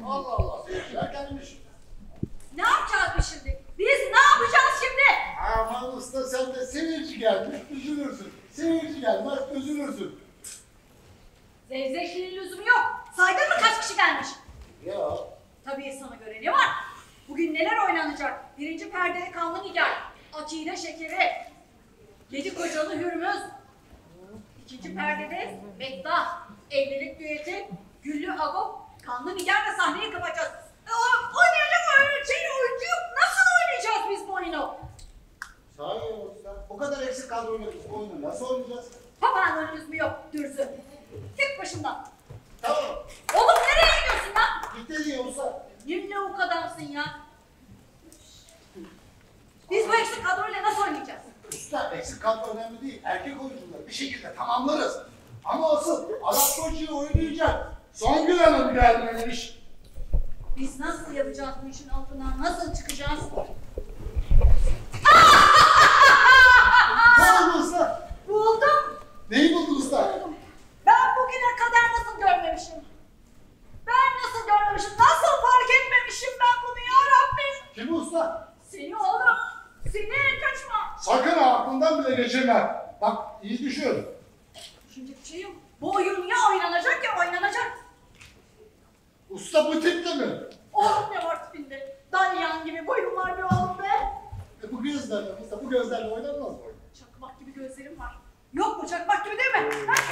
Allah Allah. Seyirciler gelmiş. Ne yapacağız biz şimdi? Biz ne yapacağız şimdi? Aman usta sen de seyirci gelmiş üzülürsün. Seyirci gelmez üzülürsün. Zevzekliğin lüzumu yok. Saydın mı kaç kişi gelmiş? Ya. Tabii sana göre ne var? Bugün neler oynanacak? Birinci perdede Kanlı Nigar, Akide Şekeri, Yedi Kocalı Hürmüz. İkinci perdede Bekta, Evlilik Düeti, Güllü Agop, Kanlı Nigar'la sahneyi kapatacağız. Oynayacak oyuncu yok. Nasıl oynayacağız biz bu oyunu? Sahi ya usta. O kadar eksik kadroyla biz bu oyunu nasıl oynayacağız? Papağanın lüzumu yok Dürzü. Git başımdan. Tamam. Oğlum nereye gidiyorsun lan? Git de diye usta. Ne o adamsın ya? Biz bu eksik kadroyla nasıl oynayacağız? Usta eksik kadro önemli değil. Erkek oyuncuları bir şekilde tamamlarız. Ama asıl Adaptocu'yu oynayacak. Songül Hanım gelmemiş. Biz nasıl yapacağız bu işin altından? Nasıl çıkacağız? Ne oldu usta? Buldum. Neyi buldun usta? Buldum. Ben bugüne kadar nasıl görmemişim? Ben nasıl görmemişim? Nasıl fark etmemişim ben bunu ya Rabbim? Kim usta? Seni oğlum. Seni kaçma. Sakın ha aklından bile geçirme. Bak iyi düşün. Düşünecek bir şey yok. Bu oyun ya oynanacak ya oynanacak. Usta bu tipte mi? Oğlum ne var tipinde? Dalyan gibi boyun var bir oğlum be. Bu gözlerle usta bu gözlerle oynanmaz mı oyun? Çakmak gibi gözlerim var. Yok mu çakmak gibi değil mi? Ha?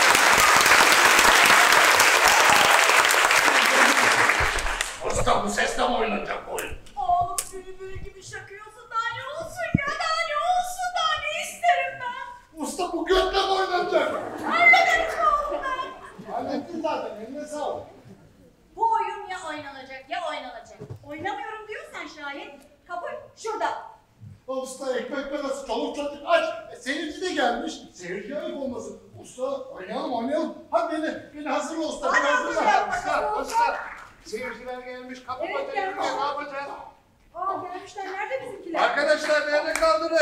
Usta bu sesle mi oynanacak bu oyun? Oğlum bülbül gibi şakıyorsun daha ne olsun ya daha ne olsun daha ne isterim ben? Usta bu götle mi oynanacak? Hallederiz oğlum ben. Hallettin zaten eline sağlık. Bu oyun ya oynanacak ya oynanacak. Oynamıyorum diyorsan şayet kapı şurada. Usta ekmek parası çoluk çocuk aç. Seyirci de gelmiş. Seyirci ayıp olmasın. Usta oynayalım. Hadi beni hazırla usta. Hadi beni hazırla. hazırlayalım. Usta. Seyirciler gelmiş. Kapı Evet, patlayınca gelmiş. ne yapacağız? Aa gelmişler nerede bizimkiler? Arkadaşlar nerede kaldınız?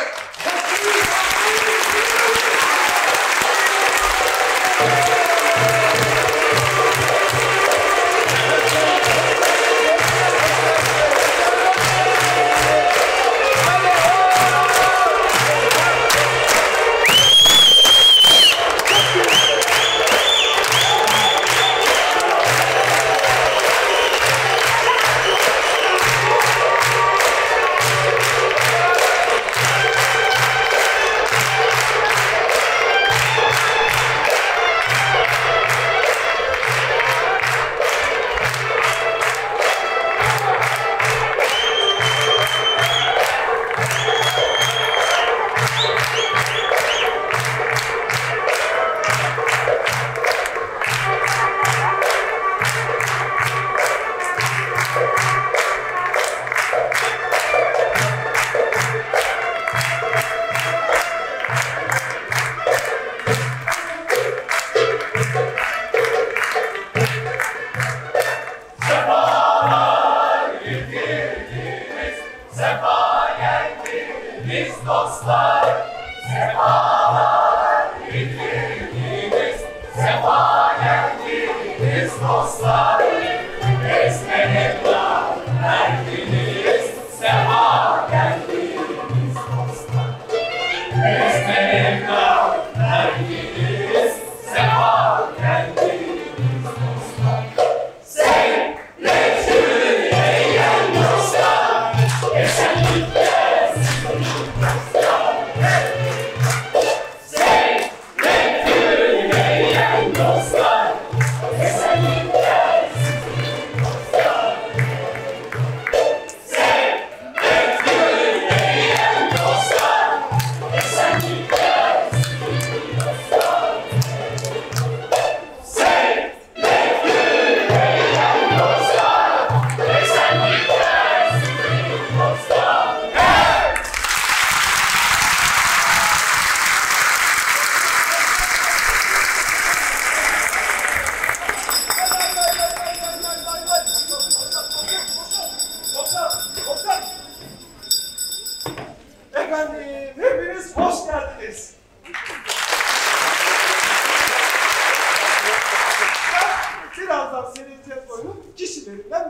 birazdan seyredeceğiz oyunun kişilerinden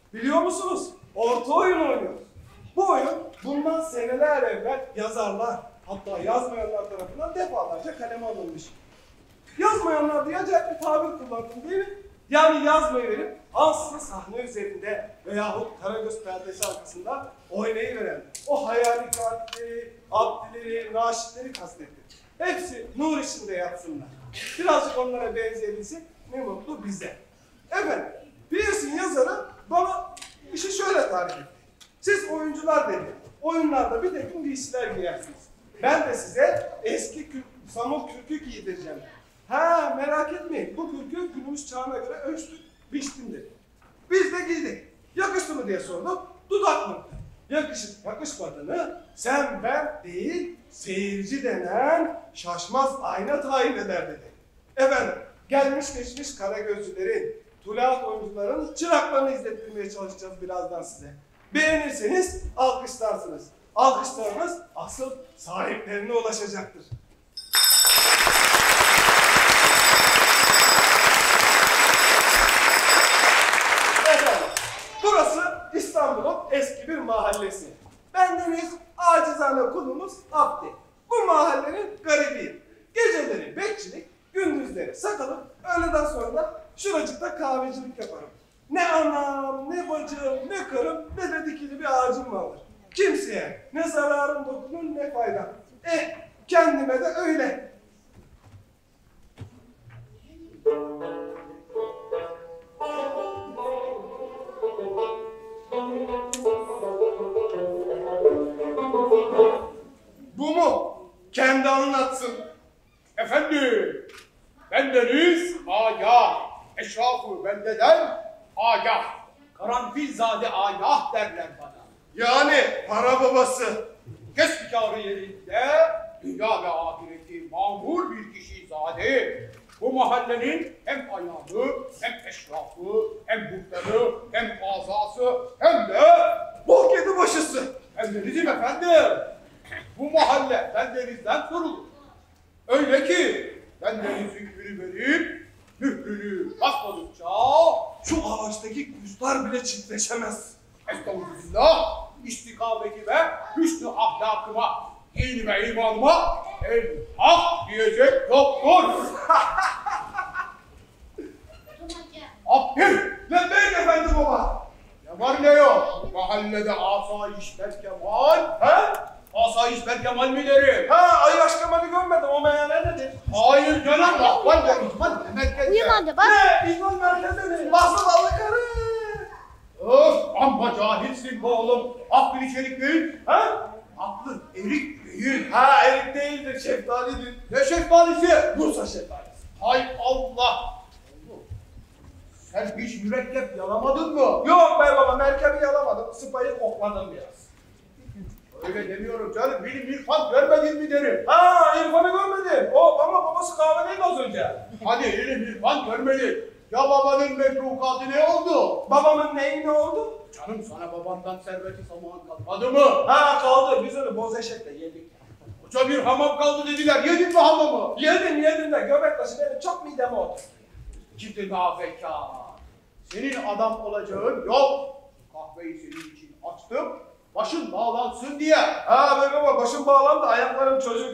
Biliyor musunuz? Orta oyun oynuyoruz. Bu oyun bundan seneler evvel yazarlar, hatta yazmayanlar tarafından defalarca kaleme alınmış. Yazmayanlar diye acayip bir tabir kullandım değil mi? Yani yazmayı verip ansızın sahne üzerinde veyahut Karagöz perdesi arkasında oynayıveren o hayali katilleri, abdileri, naşitleri kastettim. Hepsi nur içinde yatsınlar. Birazcık onlara benzeyebilsin, ne mutlu bize. Efendim, Pierce'in yazarı bana işi şöyle tarif etti. Siz oyuncular dedi, oyunlarda bir takım giysiler giyersiniz. Ben de size eski samur kürkü giydireceğim. Ha merak etmeyin, bu kürkü günümüz çağına göre ölçtük, biçtim dedi. Biz de giydik. Yakıştı mı diye sorduk, dudak mıktı. Yakışıp yakışmadığını sen ben değil, seyirci denen şaşmaz ayna tayin eder dedi. Efendim, gelmiş geçmiş Karagözcülerin, Tulaat oyuncuların çıraklarını izlettirmeye çalışacağız birazdan size. Beğenirseniz alkışlarsınız. Alkışlarınız asıl sahiplerine ulaşacaktır. Efendim, burası İstanbul'un eski bir mahallesi. Bendeniz acizane kulumuz Abdi. Bu mahallenin garibiyim. Geceleri bekçilik, gündüzleri sakalım, öğleden sonra da şuracıkta kahvecilik yaparım. Ne anam, ne bacım, ne karım, ne de dikili bir ağacım vardır. Kimseye ne zararım dokunur ne faydam. Kendime de öyle. Bu mu? Kendi anlatsın. Efendim, bendeniz Agah, eşrafı bendeden Agah, Karanfilzade Agah derler bana. Yani para babası. Kesbikârı yerinde dünya ve ahireti mamur bir kişi zade. Bu mahallenin hem ayağı, hem eşrafı, hem muhtarı, hem azası, hem de Bol kedi başısı. bendenizim efendim. Bu mahalle bendenizden sorulur. Öyle ki bendenizin hükmünü verip mührünü basmadıkça Şu ağaçtaki kuşlar bile çiftleşemez. estağfurullah istikameti ve hüsnü ahlakıma, dinime, imanıma el hak diyecek yoktur. Abdül, Lebbeyk efendi baba. ne var ne yok? Mahallede asayiş berkemal, Ha? asayiş berkemal mi derim? Ha, Ayyaş Kemal'i görmedim. O meyhane nedir? Hayır canım, rahman ve ihman ne merkezde? Uyumadı bak. Ne? İzman merkezde mi? Nasıl alıkarı? Öf, amma cahilsin bu oğlum. Aklın içerik değil. Ha? Aklın erik değil. Ha, erik değildir, şeftalidir. Ne şeftalisi? Bursa şeftalisi. Hay Allah! Sen hiç mürekkep yalamadın mı? Yok be baba, merkebi yalamadım. Sıpayı kokladım biraz. Öyle demiyorum canım. Benim irfan görmedin mi derim. Ha, İrfan'ı görmedim. O ama babası kahvedeydi az önce. Hadi ilim irfan görmedin. Ya babanın mehlukatı ne oldu? Babamın neyi ne oldu? Canım sana babandan serveti saman kalmadı mı? Ha, kaldı. Biz onu boz eşekle yedik. Koca bir hamam kaldı dediler. Yedin mi hamamı? Yedim de göbek taşı benim çok mideme oturdu. Ciddi nafekâr. Senin adam olacağın yok. Kahveyi senin için açtım. Başın bağlansın diye. Ha be baba, başım bağlandı, ayaklarım çocuk.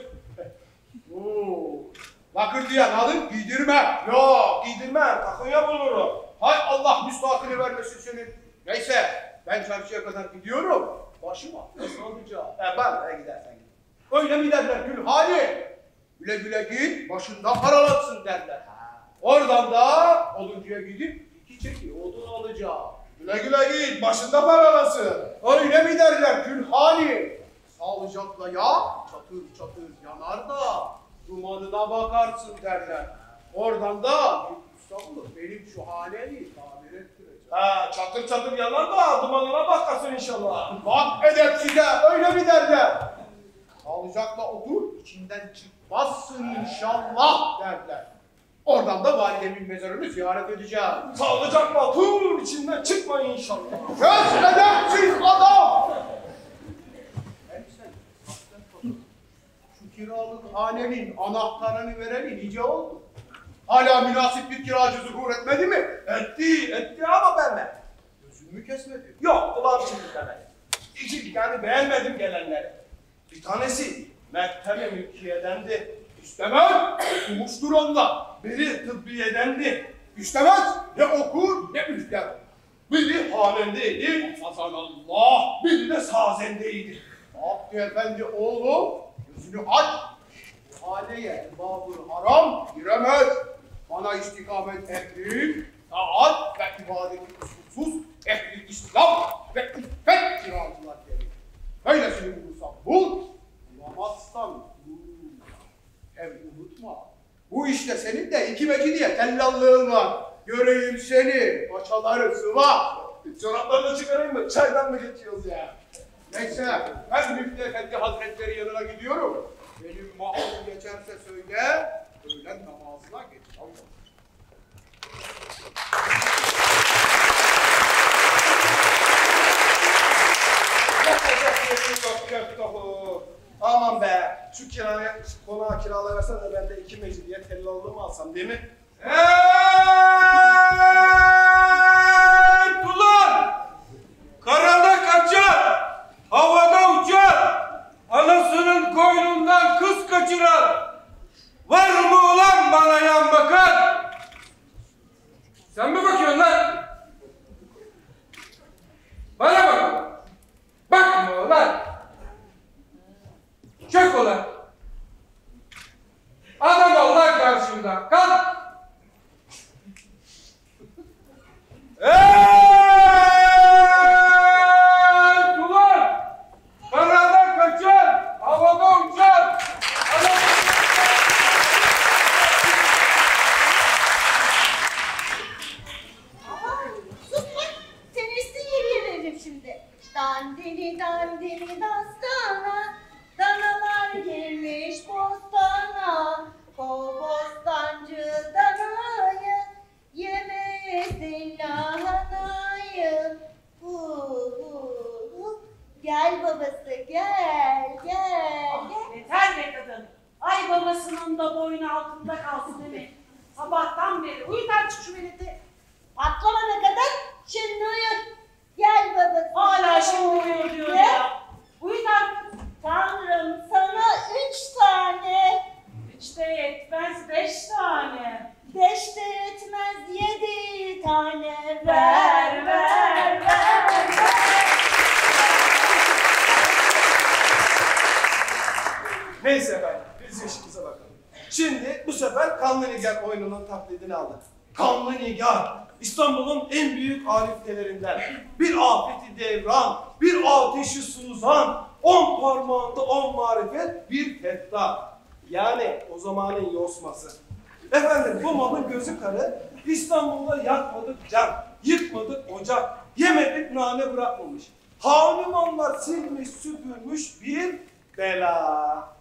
Oo. Bakır diye alın giydirme. Yok, giydirmem, takıya bulurum. Hay Allah müstahakını vermesin senin. Neyse ben çarşıya kadar gidiyorum. Başıma nasıl alacağım? Bana gidersen git. Öyle mi derler Gülhani? Güle güle git başında paralansın derler. Oradan da oduncuya gidip iki çeki odun alacağım. Güle güle git, başında paralasın. Öyle mi derler Gülhani? Sağlıcakla ya çatır çatır yanar da dumanına bakarsın derler. Oradan da İstanbul benim şu haneyi tamir ettireceğim. Ha, çatır çatır yanar da dumanına bakasın inşallah. Bak edepsize öyle mi derler? Sağlıcakla otur içinden çıkmazsın inşallah derler. Oradan da validemin mezarını ziyaret edeceğim. Sağlıcakla otur, içinden çıkma inşallah. Söz edepsiz adam! Şu kiralık hanenin anahtarını vereli nice oldu. Hala münasip bir kiracı zuhur etmedi mi? Etti ama ben. Gözümü kesme yani beğenmedim gelenleri. Bir tanesi Mektebe mülkiyedendi. İstemez, okumuştur onlar. Biri tıbbiyedendi. İstemez, ne okur ne üfler. Biri hanendeydi. Azanallah. Biri de sazendeydi. Abdü Efendi oğlum, gözünü aç. Haneye babur haram giremez. Bana istikamet ehli, taat ve ibadeti kusursuz ehli İslam ve iffet kiracılar gelir. Böylesini bulursan bul, bulamazsan bul. Hem unutma, bu işte senin de iki mecidiye tellallığın var. Göreyim seni, paçaları sıva. Çoraplarını çıkarayım mı? Çaydan mı geçiyoruz ya? Neyse, ben Müftü Efendi Hazretleri yanına gidiyorum. Benim mahrum geçerse söyle, öğlen namazına geç. Aman be, şu kiraya, şu konağı kiralayarsan da ben de iki mecidiye tellallığımı alsam değil mi? Hey! Ulan! Karada kaçar, havada uçar, anasının koynundan kız kaçıran. Var mı ulan bana yan bakan? Sen mi bakıyorsun lan? Bana bak ulan. Bakma ulan. Çök ulan. Adam ol lan karşımda. Kalk. Evet ulan! Karada kaçar, havada uçar. Sus lan! Seni yeriye veririm şimdi. Dandini dandini dastana, danalar girmiş bostana. Kov bostancı danayı, yemesin lahanayı. Gel babası gel gel gel. Yeter be kadın. Ay babasının da boynu altında kalsın demek. Sabahtan beri uyut artık şu veledi. Atlamana kadar şimdi uyur. Gel babası. Hala şimdi uyuyor diyor ya. Uyut artık. Tanrım sana 3 tane. 3 de yetmez 5 tane. 5 de yetmez 7 tane. Ver, ver, ver, ver. Neyse efendim, biz işimize bakalım. Şimdi bu sefer Kanlı Nigar oyununun taklidini aldık. Kanlı Nigar, İstanbul'un en büyük ariftelerinden. Bir afeti devran, bir ateşi suzan, 10 parmağında 10 marifet, bir fetta. Yani o zamanın yosması. Efendim bu malın gözü karı, İstanbul'da yakmadık cam, yıkmadık ocak, yemedik nane bırakmamış. Hanumanlar silmiş süpürmüş bir bela.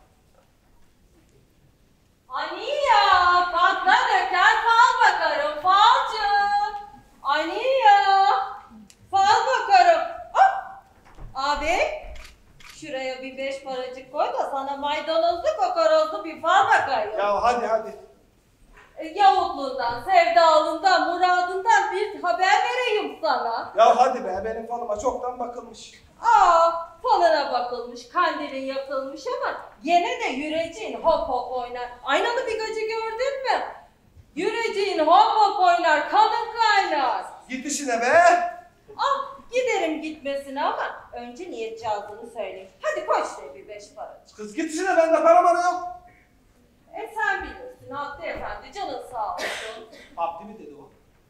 Aniya, patla döker fal bakarım falcı. Aniya, fal bakarım. Hop. Abi, şuraya bir 5 paracık koy da sana maydanozlu kokorozlu bir fal bakayım. Ya hadi. Yavukluğundan, sevdalığından, muradından bir haber vereyim sana. Ya hadi be, benim falıma çoktan bakılmış. Falına bakılmış, kandilin yakılmış ama gene de yüreceğin hop hop oynar. Aynalı bir gacı gördün mü? Yüreceğin hop hop oynar, kanın kaynar. Git işine be. Giderim gitmesine ama önce niyet cazını söyleyeyim. Hadi koş de bir 5 paracık. Kız git işine, bende para yok. Sen bilirsin Hakkı Efendi, canın sağ olsun. Abdi mi dedi o?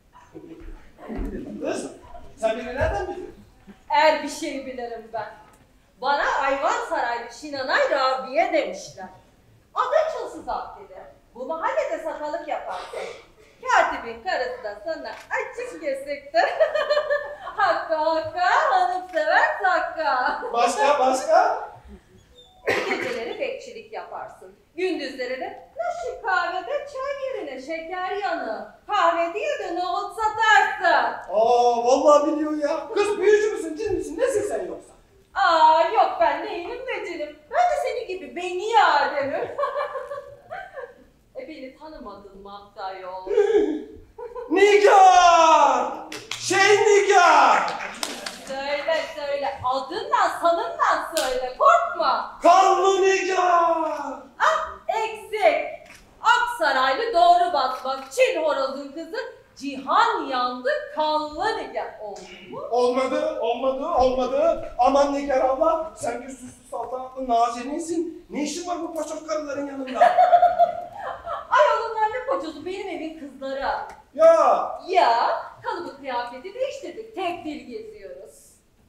Kız, sen beni nereden biliyorsun? Eğer bir şey bilirim ben. Bana Ayvansaraylı Şinanay Rabiye demişler. Adı çılsız Abdi'de. Bu mahallede sakalık yaparsın. Katibin karısı da sana açık kesiktir. Hakkı hanım sever sakka. Başka? Geceleri bekçilik yaparsın. Gündüzleri de naşi kahvede çay yerine şeker yanı. Kahve değil de nohut satarsın. Vallahi biliyor ya. Kız büyücü müsün, cin misin, nesin sen yoksa? Yok ben neyim be cinim. Ben de seni gibi beni Adem'im. Beni tanımadın mı hatta yol? Nigar! Nigar! Söyle, adınla sanınla Yolla Nigar. Oldu mu? Olmadı. Aman Nigar abla, sen bir süslü saltanatlı nazeninsin. Ne işin var bu paçoz karıların yanında? Ay onlar ne poçozu, benim evin kızları. Ya, Kalıbı kıyafeti değiştirdik. Tek dil geziyoruz.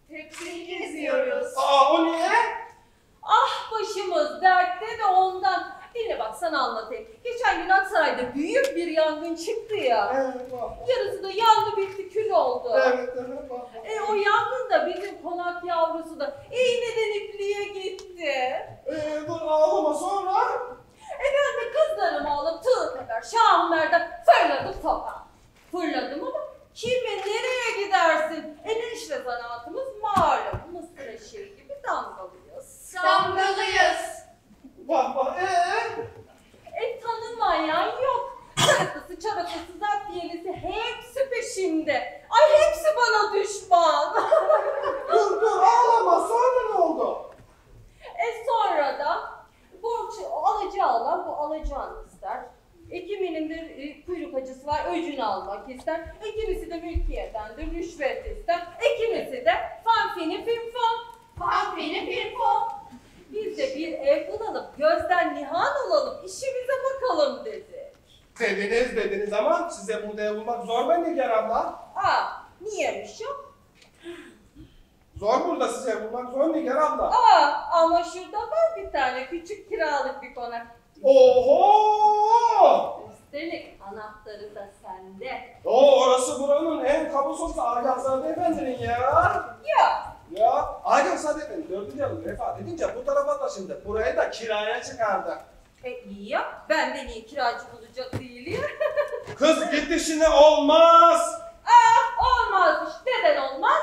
o niye? Ah başımız dertte de ondan. Dinle bak sana anlatayım. Geçen gün Aksaray'da büyük bir yangın çıktı ya. Evet, bak. Yarısı da yandı bitti kül oldu. Evet, bak. O yangında bizim konak yavrusu da iğneden ipliğe gitti. Dur ağlama sonra. Ben de kızlarımı alıp tığ kadar Şahmer'den fırladım sokağa. Fırladım ama kime nereye gidersin? El işle zanaatımız malum. Mısır eşeği gibi damgalıyız. Bak. Tanımayan yok. Çaraklısı, çaraklısı, zaptiyelisi hepsi peşimde. Ay hepsi bana düşman. Dur ağlama sonra ne oldu? Sonra da borç alacağı alan bu alacağını ister. Kiminin de kuyruk acısı var, öcünü almak ister. Kimisi de mülkiyetendir, rüşvet ister. Kimisi de fanfini finfon. Biz de bir ev bulalım, gözden nihan olalım, işimize bakalım dedik. Dediniz ama size burada ev bulmak zor be Nigar abla. Niyemiş o? Zor burada size ev bulmak zor Nigar abla. Ama şurada var bir tane küçük kiralık bir konak. Oho! Üstelik anahtarı da sende. Orası buranın en kabusosu Agahzade Efendi'nin ya. Ya Agahzade Efendi 4. yılın vefat edince bu tarafa taşındı. Burayı da kiraya çıkardı. İyi ya, ben de niye kiracı bulacak değilim? Kız gitti şimdi olmaz. Olmaz işte, neden olmaz?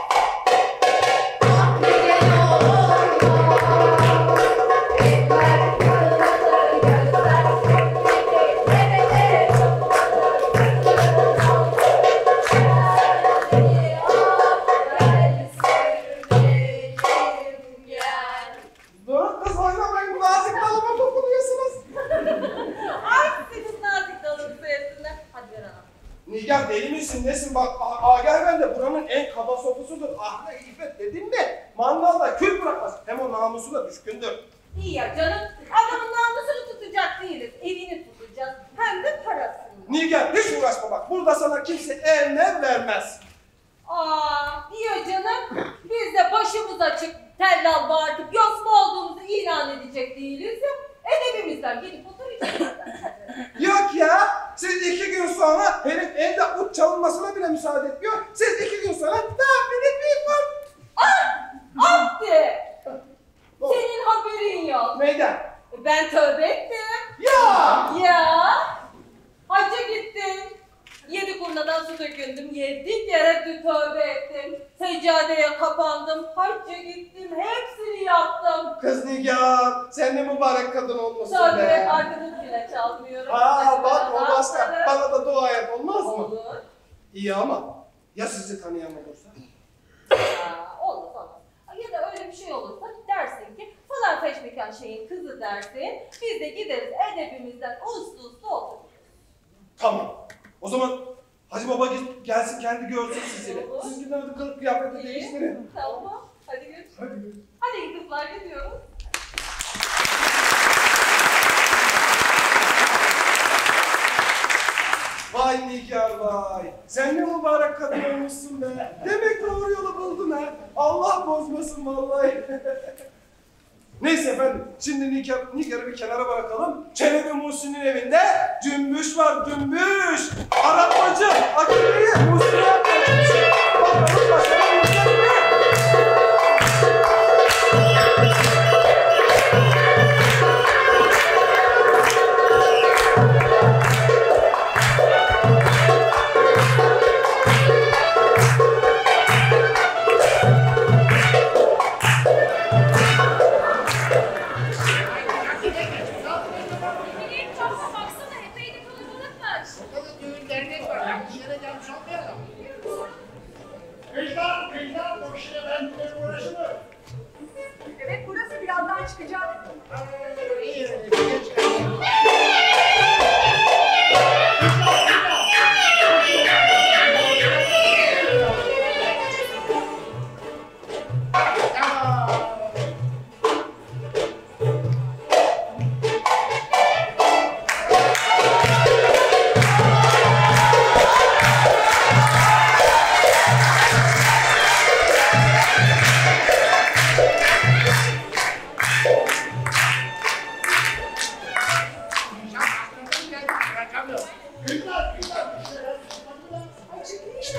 Dur kız oynamayın, bu nazik dalıma dokunuyorsunuz. Ay senin nazik dalın sayesinde. Hadi ver ana. Nigar deli misin nesin bak Agah Efendi buranın en kaba sokusudur. Ahlak iffet dedim mi mangalda kül bırakmaz. Hem o namusuna düşkündür. İyi ya canım, adamın namusunu tutacak değiliz. Evini tutacağız, hem de parasını. Nigar hiç uğraşma bak, burada sana kimse eline vermez. Diyor canım, biz de başımız açık, tellal bağırtıp yosma olduğumuzu ilan edecek değiliz ya. Edebimizden gidip oturacağız. Yok ya, siz 2 gün sonra herif evde ut çalınmasına bile müsaade etmiyor. Siz 2 gün sonra daha bir var. Abdi! Senin haberin yok. Neyden? Ben tövbe ettim. Ya! Hacca gittim. 7 kurnadan su dökündüm. 7 kere tövbe ettim. Seccadeye kapandım. Hacca gittim. Hepsini yaptım. Kız Nigar, sen de mübarek kadın olmuşsun Tövbe be. artık bile çalmıyorum. Bak o başka, bana da dua et olmaz mı? Olur. İyi ama ya sizi tanıyan olursa? Olmaz. Ya da öyle bir şey olursa dersin ki falan feşmekan şeyin kızı dersin. Biz de gideriz edebimizden uslu otururuz. Tamam. O zaman Hacı Baba gelsin kendi görsün sizi. Olur. Siz gidin hadi kılık kıyafeti değiştirin. Tamam. Hadi görüşürüz. Hadi görüşürüz. Hadi kızlar gidiyoruz. Vay Nigar vay. Sen ne mübarek kadın olmuşsun be. Demek doğru yolu buldun ha. Allah bozmasın vallahi. Neyse efendim, şimdi Nigar'ı bir kenara bırakalım. Çelebi Muhsin'in evinde cümbüş var, cümbüş. Aratmacı, Akibe'yi Muhsin'e yapmış. Bakalım başarabilecek mi? Baksana epey de kalabalıkmış. Burada düğün dernek var. Yanlış yere gelmiş olmayalım. Kızlar, bu işine ben de uğraşırım. Evet burası birazdan çıkacak. İyi, geç kalsın.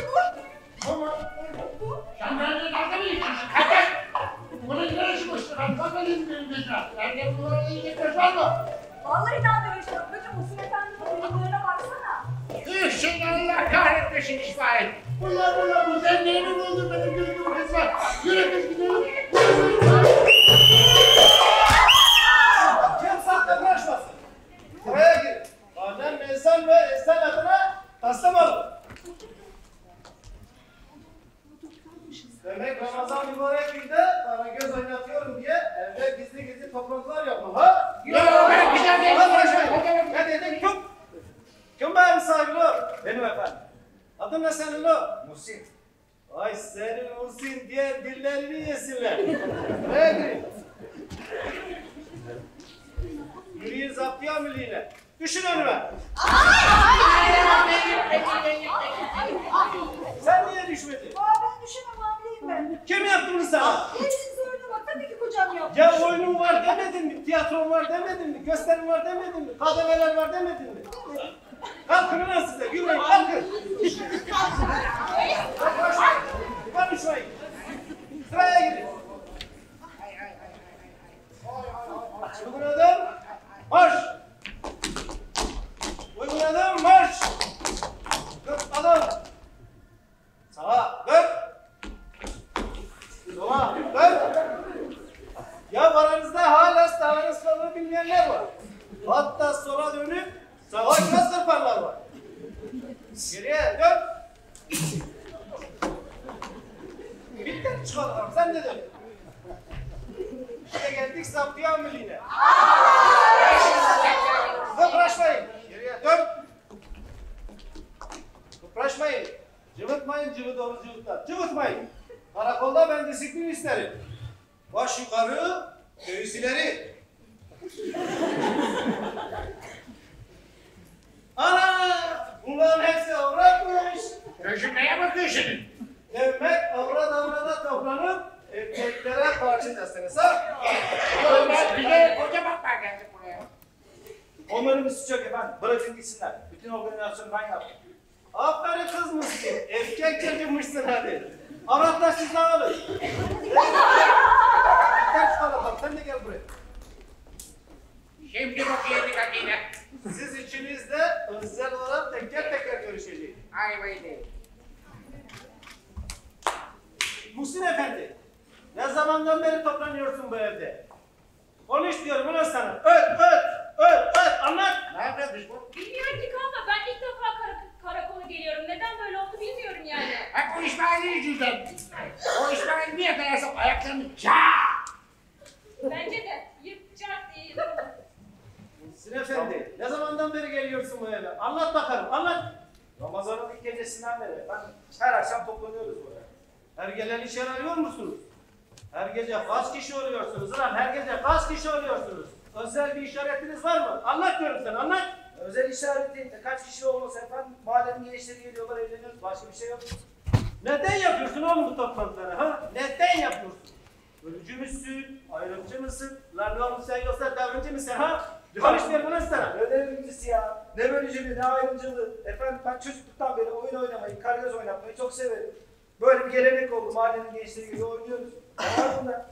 Ama jandarmaya dalga mı geçiyorsun? Kardeş! Bunun neresi boştu? Ben bakmayayım benim gözüne. Nerede bunlara yiyecek göz var mı? Vallahi daha demiş Rıfkıcığım, Muhsin Efendi'nin oyunlarına baksana. Seni Allah kahretmesin İsmail. Bu sen neyini buldun benim gözümü kızlar? Yürü kız gidelim. Kim saklamlaşmasın? Buraya gir. Adem Mezan ve Esen adına taslamalı. Demek Ramazan mübarek günde bana göz oynatıyorum diye evde gizli gizli toplantılar yapma ha? Yok ben güzel değilim. Ne dedin? Kim benim sahibi o? Benim efendim. Adın ne senin o? Muhsin. Ay senin Muhsin diye dillerini yesinler. Ne edeyim? Yürüyün zaptiye amirliğine. Düşün önüme. Sen niye düşmedin? Ben düşemem, hamileyim ben. Kim yaptı bunu sana? Hepsini söyle bak, tabii ki kocam yapmış. Ya oyunun var demedin mi? Tiyatron var demedin mi? Gösterim var demedin mi? Kademeler var demedin mi? Kalkın lan size, yürüyün, kalkın. Konuşmayın. Sıraya girin. Uygun adam, marş. Uygun adam, marş. Dört adam. Sağa, dört. Sola, dört. Ya aranızda hala sağınız kalını bilmeyenler var. Hatta sola dönüp sağa biraz sırparlar var. Geriye dön. Bitti çıkalım. Sen ne dön? İşte geldik zaptiye amirliğine. Kıpraşmayın. Geriye dön. Kıpraşmayın. Cıvıtmayın, cıvıt cıvıtlar. Cıvıtmayın. Karakolda ben disiplin isterim. Baş yukarı, göğüs ileri. Ana! Bunların hepsi avratmış. Gözüm neye bakıyorsun? Demek avrada toplanıp erkeklere karşı destiniz ha? Bize koca bakmaya geldik buraya. Onların bir suçu yok efendim. Bırakın gitsinler. Bütün organizasyonu ben yaptım. Aferin kız mısın? Erkek çocukmuşsun hadi. Avratlar siz dağılın. Gel şu tarafa, sen de gel buraya. Şimdi bakıyorduk hakine. Siz içinizde özel olarak teker görüşeceğiz. Ay beydi. Muhsin Efendi, ne zamandan beri toplanıyorsun bu evde? Konuş diyorum ulan sana. Öt, anlat. Nerede biz bu? Bilmiyorum ki kanka, ben ilk defa karakola geliyorum. Neden böyle oldu bilmiyorum yani. Hep o İsmail'in yüzünden. O İsmail bir yakalarsam ayaklarını çaa. Bence de yırtacak değil. Muhsin Efendi, ne zamandan beri geliyorsun bu eve? Anlat bakalım, anlat. Ramazan'ın ilk gecesinden beri. Her akşam toplanıyoruz buraya. Her gelen işe arıyor musunuz? Her gece kaç kişi oluyorsunuz lan? Her gece kaç kişi oluyorsunuz? Özel bir işaretiniz var mı? Anlat diyorum sana, anlat. Özel işareti kaç kişi olmasa efendim, mahallenin gençleri geliyorlar, eğleniyoruz, başka bir şey yok. Neden yapıyorsun oğlum bu toplantıları ha? Neden yapıyorsun? Bölücü müsün? Ayrımcı mısın? Lan oğlum sen yoksa davranıcı mısın ha? Konuşmuyorum lan sana. Ne devrimcisi ya, ne bölücülüğü, ne ayrımcılığı. Efendim ben çocukluktan beri oyun oynamayı, karagöz oynatmayı çok severim. Böyle bir gelenek oldu, mahallenin gençleri gibi oynuyoruz. Ne var bunda?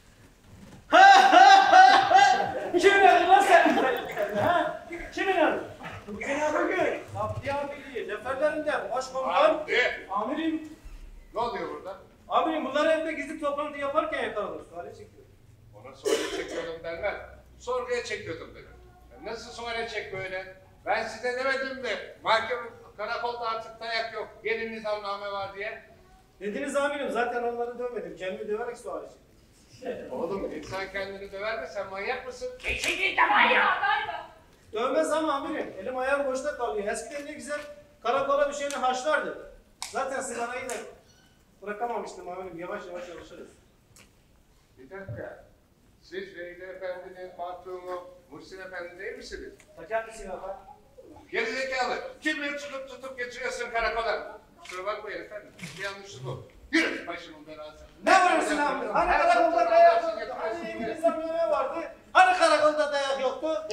Kimin adı lan sen? Ha? Kimin adı? Bugün bugün. Zaptiye amirliği, neferlerinden başkomutan. Amirim. Ne oluyor burada? Amirim bunlar evde gizli toplantı yaparken yakalanır. Suale çekiyor. Ona sorguya çekiyordum derler. Sorguya çekiyordum dedim. Nasıl sorguya çek böyle? Ben size demedim mi? Mahkeme, karakolda artık dayak yok. Yeni nizamname var diye. Dediniz amirim zaten onları dövmedim. Kendimi döverek suale çektim. Oğlum insan kendini döver mi? Sen manyak mısın? Kesinlikle manyak. Galiba. Dövmez ama amirim. Elim ayağım boşta kalıyor. Eskiden ne güzel karakola bir şeyini haşlardı. Zaten sigarayı da bırakamamıştım amirim. Yavaş yavaş çalışırız. Bir dakika. Siz Veydi Efendi'nin patruğu Muhsin Efendi değil misiniz? Ta kendisi efendim. Gerizekalı. Kimleri tutup getiriyorsun karakola? Kusura bakmayın efendim. Bir yanlışlık oldu. Yürü başımın belası. Ne vuruyorsun amirim? Hani karakolda dayak yoktu? Hani evinizde ne vardı? Hani karakolda dayak yoktu?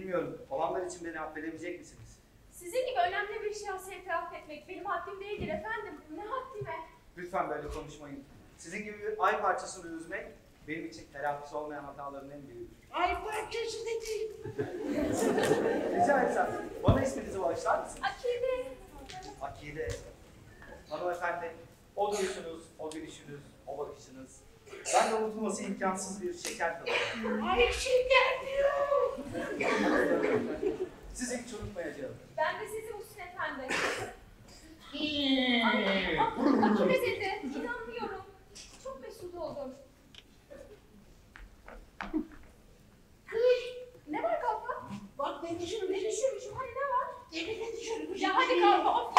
Bilmiyorum. Olanlar için beni affedebilecek misiniz? Sizin gibi önemli bir şahsı itiraf etmek benim haddim değildir efendim. Ne haddime? Lütfen böyle konuşmayın. Sizin gibi bir ay parçasını üzmek benim için telafisi olmayan hataların en büyüğüdür. Ay parçası dediğim. Rica etsem bana isminizi bağışlar mısınız? Akide. Akide. Hanımefendi, o duruşunuz, o gülüşünüz, o bakışınız. Ben de unutulması imkansız bir şeker tadı. Ay şeker diyor. Sizi hiç unutmayacağım. Ben de sizi Hüsnü Efendi. Akide dedi. İnanmıyorum. Çok mesut oldum. Ne var kalfa? Bak ne düşürmüş. Ne düşürmüşüm? Hani ne var? Deli düşürmüş. Ya hadi kalfa.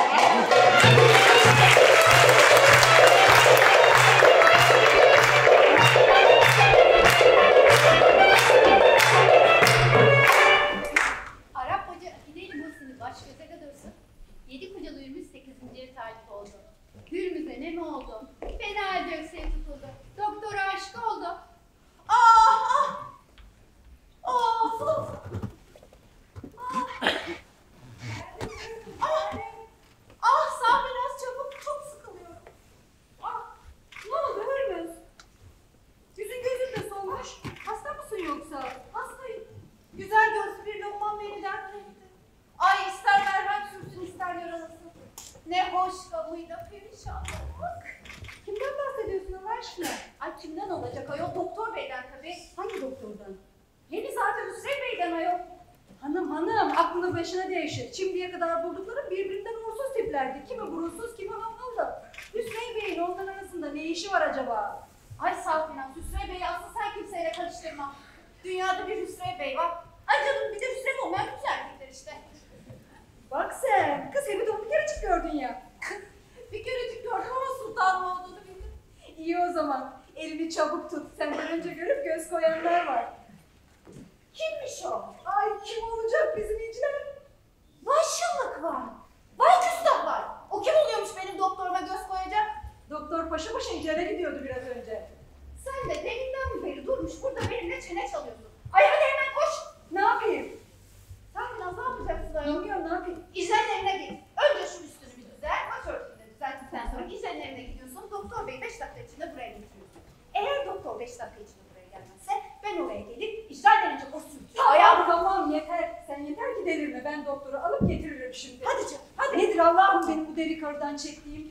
Arap Hoca Akide-i Muhsin'i baş göze dursun. 7 kocalı Hürmüz 8.'ye talip oldu. Hürmüz'e ne mi oldu? Fena halde yükseğe tutuldu. Doktora aşık oldu. Ah! Of! Sağ biraz çabuk. Çok sıkılıyorum. Ne oldu Hürmüz? Yüzün gözün de solmuş. Hasta mısın yoksa? Hastayım. Güzel gözlü bir lokman beni dertletti. Ay ister merhem sürsün ister yaralasın. Ne hoş kamıyla perişan. Kimden bahsediyorsun Allah aşkına? Ay kimden olacak ayol? Doktor beyden tabii. Hangi doktordan? Yeni zaten Hüsrev beyden ayol. Hanım aklını başına devşir. Şimdiye kadar bulduklarım birbirinden uğursuz tiplerdi. Kimi burunsuz kimi havalı. Hüsrev Bey'in onların arasında ne işi var acaba? Ay sağ finans. Hüsrev Bey'i asıl sen kimseyle karıştırma. Dünyada bir Hüsrev Bey var. Ay canım bir de Hüsrev olmayan bütün erkekler işte. Bak sen, kız evi de bir kerecik gördün ya. Bir kerecik gördüm ama sultanım olduğunu bildim. İyi o zaman. Elini çabuk tut. Senden önce görüp göz koyanlar var. Kimmiş o? Ay kim olacak bizim İcler? Vay şıllık var. Vay küstah var. O kim oluyormuş benim doktoruma göz koyacak? Doktor paşa paşa İcler'e gidiyordu biraz önce. Sen de deminden beri durmuş burada benimle çene çalıyorsun. Ay hadi hemen koş. Ne yapayım? Sen biraz ne yapacaksın ayol? Bilmiyorum ne yapayım. İcrenin evine git. Önce şu üstünü bir düzelt. Başörtünü de düzelttikten sonra İcrenin evine gidiyorsun. Doktor Bey 5 dakika içinde buraya getiriyorsun. Eğer doktor 5 dakika içinde buraya gelmezse ben oraya gelip icra denilince o sürtüyor. Tamam yeter. Sen yeter ki delirme. Ben doktoru alıp getiririm şimdi. Hadi canım hadi. Nedir Allah'ım benim bu deri karıdan çektiğim?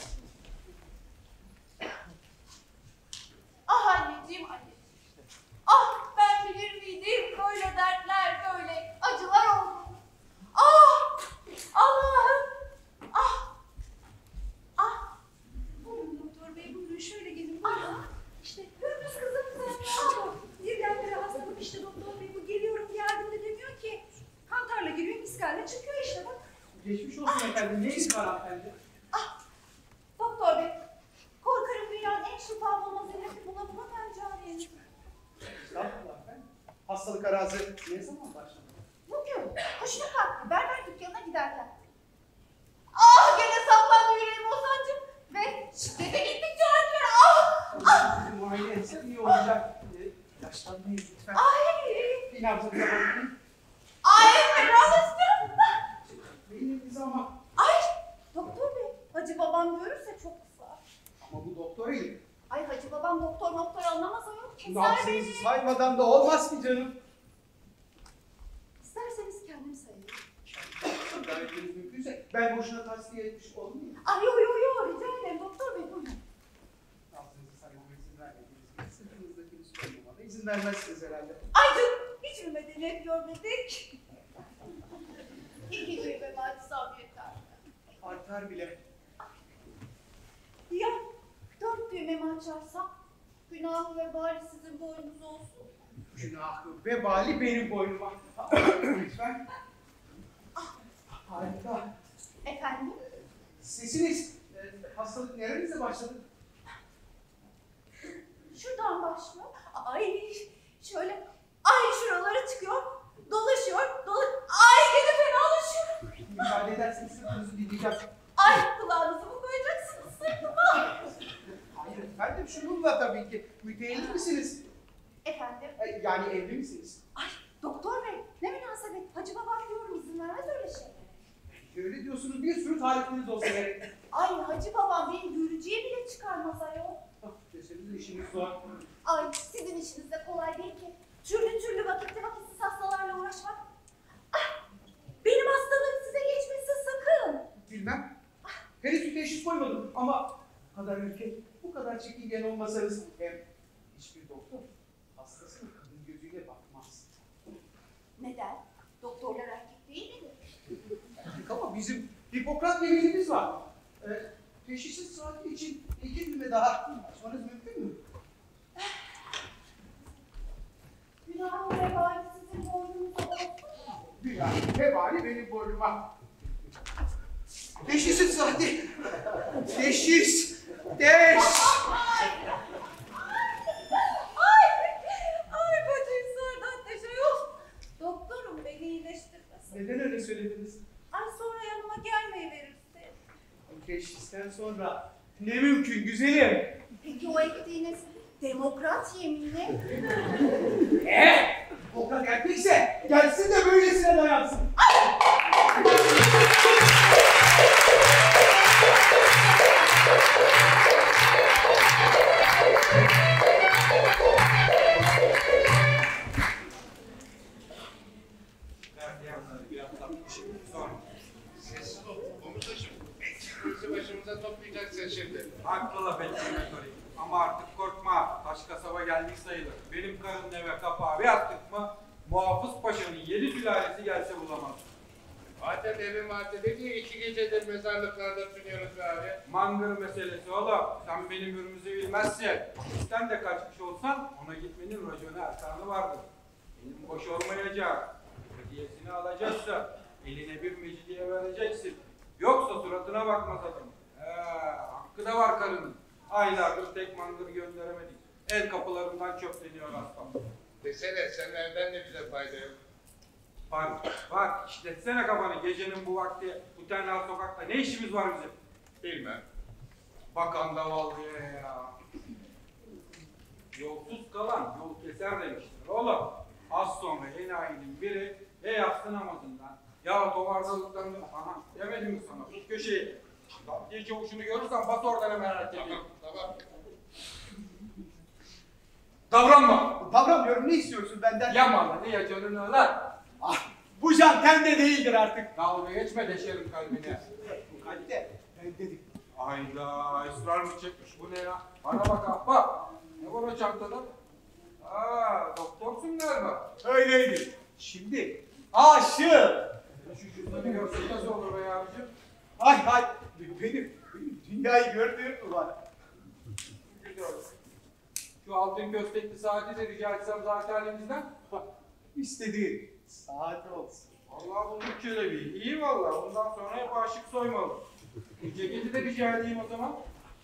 Ah anneciğim anneciğim. Ah ben bilir miydim böyle dertler böyle acılar oldu. Ah Allah'ım. Ah. Ah. Buyurun doktor bey buyurun şöyle gelin. İşte Hürmüz kızım sen. Birdenbire hastalık işte doktor bey bu geliyorum yardımda demiyor ki. Kantarla giriyor miskalle çıkıyor işte bak. Geçmiş olsun efendim. Neyiniz var hanımefendi? Doktor bey. Korkarım dünyanın en şifa bulma zilleti buna tercih. Estağfurullah efendim. Hastalık arazı ne zaman başladı? Bugün hoşuna kalktı berber dükkanına giderken. Ah gene saplandı yüreğim Ozan'cığım. Ve şiddete gittikçe artıyor. Ah! Ah! Sizi muayene etsek iyi olacak. Yaşlanmayın lütfen. Ay! Bir nabzınıza bakın. Ay fenalaştım. Beyniniz ama. Ay! Doktor bey, Hacı babam görürse çok kızar. Ama bu doktor iyi. Ay Hacı babam doktor anlamaz ayol. Keser Nabzınızı beni. saymadan da olmaz ki canım. İsterseniz kendim sayayım. Gayetiniz mümkünse ben boşuna tasfiye etmiş olmayayım. Ay yo rica ederim doktor bey buyurun. Nabzınızı saymama izin vermediğiniz gibi sırtınızdakini sormama da izin vermezsiniz herhalde. Ay canım hiç mi medeniyet görmedik? İki düğme açsam yeter. Artar bile. Ya 4 düğmemi açarsam günah ve bari sizin boynunuz olsun. Günahı vebali benim boynuma. Lütfen. Harika. Efendim? Sesiniz, hastalık nerenizde başladı? Şuradan başlıyor. Ay şöyle ay şuralara çıkıyor. Dolaşıyor. Ay gene fenalaşıyor. Müsaade ederseniz sırtınızı dinleyeceğim. Ay kulağınızı mı koyacaksınız sırtıma? Hayır efendim, şununla tabii ki. Müteahhit misiniz? Efendim? Yani evli misiniz? Ay doktor bey ne tarifiniz olsa gerek. Ay Hacı babam benim görücüye bile çıkarmaz ayol. Desenize işiniz zor. Ay sizin işiniz de kolay değil ki. Türlü türlü vakitsiz hastalarla uğraşmak. Ah, benim hastalığım size geçmesin sakın. Bilmem. Henüz bir teşhis koymadım ama bu kadar ülke, bu kadar çekingen olmasanız hem hiçbir doktor hastasına kadın gözüyle bakmaz. Neden? Doktorlar erkek değil midir? Ama bizim Hipokrat yeminimiz var. Teşhisi saati için 2 güne daha açmanız mümkün mü? Günahın vebali sizin boynunuza olsun. Dünya vebali benim boynuma. Teşhisin saati. Teşhis. Ay bacım sardan teşe yok. Doktorum beni iyileştirmesin. Neden öyle söylediniz? Ay sonra yanıma gelmeyi verirsin. Teşhisten sonra ne mümkün güzelim. Peki o ettiğiniz demokrat yemini? Hipokrat erkekse gelsin de böylesine dayansın. Sessiz ol. Komutanım. Eksikliğimizi başımıza toplayacaksın şimdi. Haklı laf ettin Metori. Ama artık korkma. Taş kasaba geldik sayılır. Benim karının eve kapağı bir attık mı Muhafız Paşa'nın 7 sülalesi gelse bulamaz. Zaten evin maddede diye 2 gecedir mezarlıklarda sürüyoruz be abi. Mangır meselesi oğlum. Sen benim ürümüzü bilmezsin. Sen de kaçmış olsan ona gitmenin raconu erkanı vardır. Elim boş olmayacak. Hediyesini alacaksın. Eline bir mecidiye vereceksin. Yoksa suratına bakmaz adam. Hakkı da var karının. Aylardır tek mangır gönderemedik. El kapılarından çöpleniyor aslan. Desene senin evden de bize fayda yok. Var. İşletsene kafanı. Gecenin bu vakti bu tenha sokakta ne işimiz var bizim? Bilmem. Bakan davallıya ya. Yolsuz kalan yol keser demiştir oğlum. Az sonra enayinin biri yatsı namazından ya tovardalıktan aha demedim mi sana tut köşeyi. Diye çavuşunu görürsen bas oradan hemen hareket edeyim. Tamam. Davranma. Davranmıyorum, ne istiyorsun benden? Ya malını ya canını lan. Bu can tende değildir artık. Dalga geçme deşerim kalbine. Hadi de ben dedim. Hayda ısrar mı çekmiş bu ne ya? Bana bak ahbap. Ne var o çantada? Doktorsun galiba. Öyleydi. Şimdi aşığım. Şu cüzdanı görsün nasıl olur be abicim? Hay benim dünyayı gördüğüm mü var? Güzel. Şu altın köstekli saati de rica etsem zaten halimizden. İstediğin saat olsun. Vallahi bulduk kelebeği. İyi vallahi. Bundan sonra hep aşık soymalı. Ceketi de rica edeyim o zaman.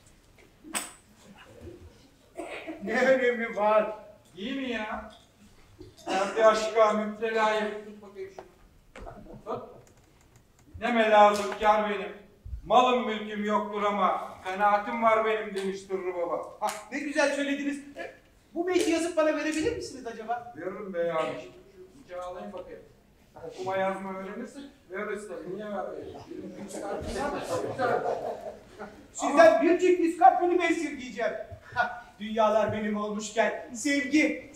Ne önemi var? İyi mi ya? Ben bir aşka müptelayım. Tut bakayım şunu. Tut. Neme lazım kâr benim. Malım mülküm yoktur ama kanaatim var benim demiş Turru Baba. Ne güzel söylediniz. Bu beyti yazıp bana verebilir misiniz acaba? Veririm be abi. Şu nikahı alayım bakayım. Okuma yazma öğrenirsin. Veririz tabii. Niye vermeyelim? Sizden bir çift iskarpını esirgeyeceğim. Dünyalar benim olmuşken sevgi.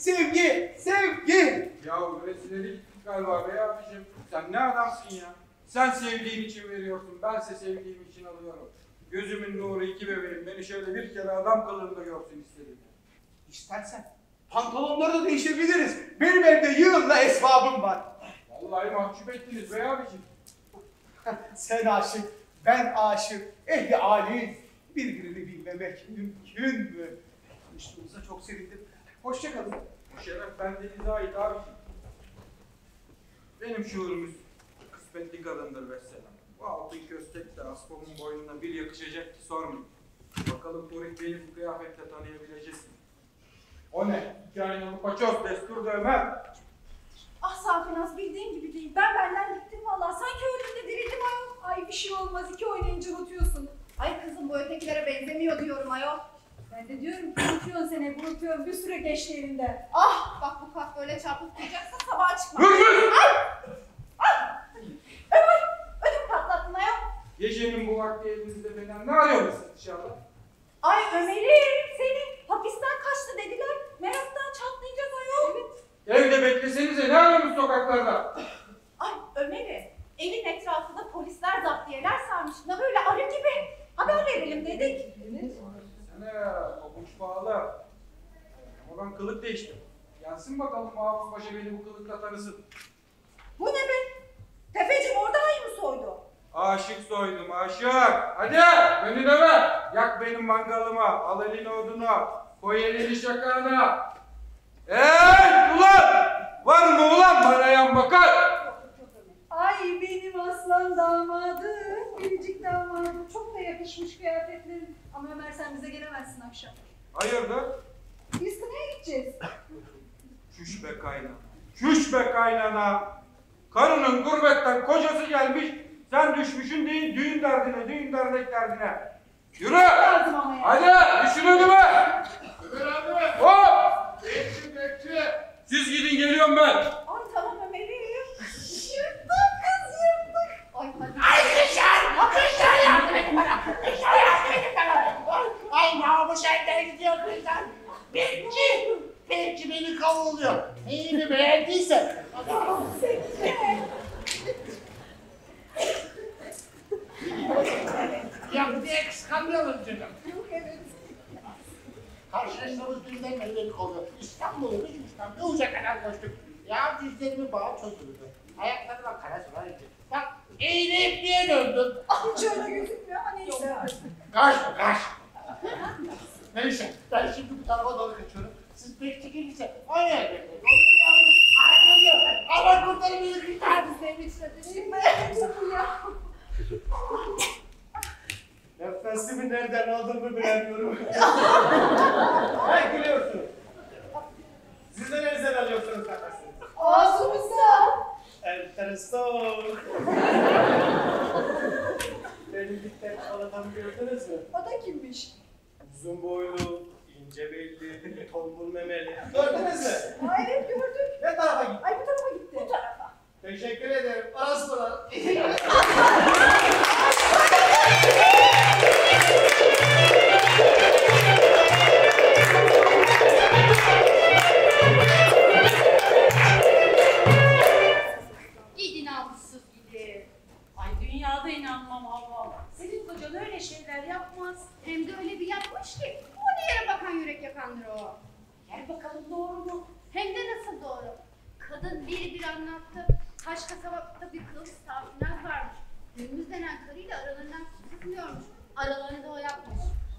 Ya üreticileri gittik galiba be abicim. Sen ne adamsın ya? Sen sevdiğin için veriyorsun. Bense sevdiğim için alıyorum. Gözümün nuru iki bebeğim. Beni şöyle bir kere adam kılığında görsün istedim. İstersen pantolonları da değişebiliriz. Benim evde yığınla esbabım var. Vallahi mahcup ettiniz be abicim. Sen aşık, ben aşık. Ehli âli birbirini bilmemek mümkün mü? Tanıştığımıza çok sevindim. Hoşça kalın. Bu şeref bendenize ait abicim. Benim şuurumuz kısmetli kadındır vesselam. Bu altın köstek de Askom'un boynuna bir yakışacak ki sormayın. Bakalım Turik beni bu kıyafetle tanıyabilecek mi? O ne? Hikayenin paçoz destur dövmem. Ah Safinaz bildiğin gibi değil. Ben benden gittim vallahi. Sanki öldüğümde dirildim ayol. Ay bir şey olmaz. 2 oynayınca unutuyorsun. Ay kızım bu ötekilere benzemiyor diyorum ayol. Ben de diyorum ki unutuyorsun seni. Unutuyorum. Bir süre geçti elinde. Ah bak bu kaf böyle çarpıp duracaksa sabaha çıkma. Hır! Ay! Ah! Ömer! Ödüm patlattın ayol. Gecenin bu vakti elinizde falan ne arıyorsunuz inşallah? Ay Ömer'im seni hapisten kaçtı dediler. Meraktan çatlayacağız ayol. Evde beklesenize ne arıyorsunuz sokaklarda? Ay Ömer'im evin etrafında polisler zaptiyeler sarmış. Ne böyle arı gibi. Haber verelim dedik. Sana pabuç pahalı. Ama ben kılık değiştim. Gelsin bakalım Hafız Paşa beni bu kılıkla tanısın. Bu ne be? Tefeciğim orada ayı mı soydu? Aşık soydum aşık. Hadi beni deme. Yak benim mangalıma. Al elini odunu. Koy elini şakağına. Ulan! Var mı ulan bana yan bakar? Ay benim aslan damadım, biricik damadım. Çok da yakışmış kıyafetlerin. Ama Ömer sen bize gelemezsin akşam. Hayırdır? Biz kınaya gideceğiz. Çüş be kaynana. Çüş be kaynana. Karının gurbetten kocası gelmiş. Sen düşmüşsün değil düğün derdine, düğün dernek derdine. Yürü! Lazım ama ya. Hadi düşün önüme! Ömer abi. Hop! Bekçi. Siz gidin geliyorum ben. Ay tamam Ömer'im. Yırttık kız yırttık. Ay hadi. Kışlar yardım edin bana. Kışlar yardım edin bana. Ay namus elden gidiyor kızlar. Bekçi beni kavuluyor. Neyini beğendiyse. Ya bir de kıskanmıyoruz canım. Yok evet. Karşılaştığımız düğünden beri beni kovuyor. İstanbul'u bir uca kadar koştuk. Ya dizlerimi bağ çözüldü. Ayaklarıma kara sular indi. Bak eğilip niye döndüm? Hiç öyle gözükmüyor ama neyse. Kaç. Neyse ben şimdi bu tarafa doğru kaçıyorum. Siz bekçi gelirse o yer bekleyin. Olur mu yavrum? Aha geliyor. Aman kurtarın beni kırtar. Nefesimi nereden aldığımı bilemiyorum. Ay gülüyorsunuz. Siz de nereden alıyorsunuz nefesini? Ağzımızda. Enteresan. Benim dikten çikolatamı gördünüz mü? O da kimmiş? Uzun boylu, ince belli, tombul memeli. Gördünüz mü? Ay evet gördük. Ne tarafa gitti? Ay bu tarafa gitti. Bu tarafa. Teşekkür ederim. Parası var. Gidin namussuz gidin. Ay dünyada inanmam Havva. Senin kocan öyle şeyler yapmaz. Hem de öyle bir yapmış ki o ne yere bakan yürek yakandır o. Gel bakalım doğru mu? Hem de nasıl doğru. Kadın bir anlattı. Taş kasabada bir kılıç Safinaz varmış. Gündüz denen karıyla aralarından çıkmıyormuş. Aralarını da o yapmış.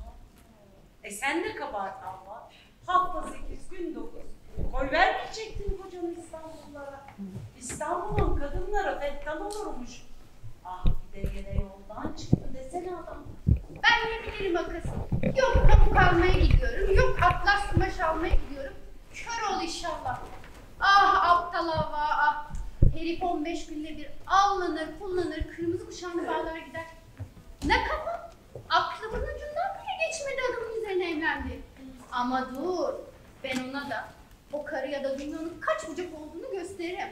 Sen de kabahat Havva. Hafta 8 gün 9. Koy vermeyecektin kocanı İstanbullulara. İstanbul'un kadınlara fettan olurmuş. Ah bir de gene yoldan çıktı desene adam. Ben ne bilirim akız. Yok pamuk almaya gidiyorum. Yok atlas kumaş almaya gidiyorum. Kör ol inşallah. Ah aptal hava ah. Herif 15 günde bir avlanır, pullanır, kırmızı kuşağını bağlar gider. Ne kafa? Aklımın ucundan bile geçmedi adamın üzerine evlendi. Ama dur, ben ona da o karı ya da dünyanın kaç bucak olduğunu gösteririm.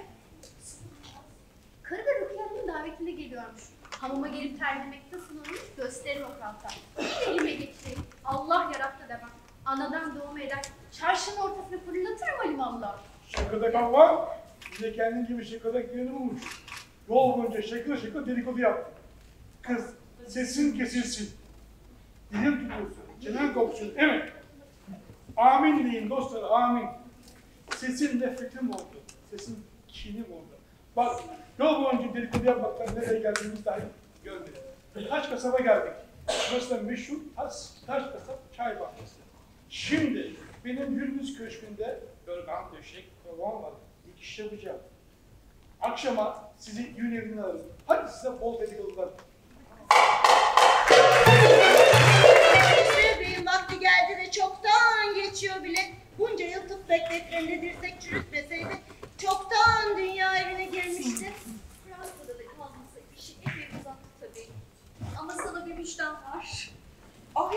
Karı da Rukiye Hanım'ın davetinde geliyormuş. Hamama gelip terlemekte sunulmuş, gösterir o kalta. Bir elime geçti, Allah yarattı demem. Anadan doğum eder, çarşının ortasına fırlatırım alimallah. Şakıdak Havva, bize kendin gibi şakıdak birini bulmuş. Yol boyunca şakır dedikodu yaptı. Kız, sesin kesilsin. Dilim tutuyorsun, çenen kopsun, evet. Amin deyin dostlar, amin. Sesin nefretim oldu, sesin kinim oldu. Bak, yol boyunca dedikodu yapmaktan nereye geldiğimiz dahi görmedim. Taş kasaba geldik. Burası da meşhur taş kasap çay bahçesi. Şimdi benim Hürmüz Köşkü'nde yorgan döşek kovan var. Dikiş yapacağım. Akşama sizi düğün evinden alırım. Hadi size bol dedikodular. Bebeğin vakti geldi de çoktan geçiyor bile. Bunca yıl tıp bekletlerinde dirsek çürütmeseydi çoktan dünya evine girmişti. Fransa'da da kalmasa işi epey uzattı tabii. Ama sana bir müjdem var. Ay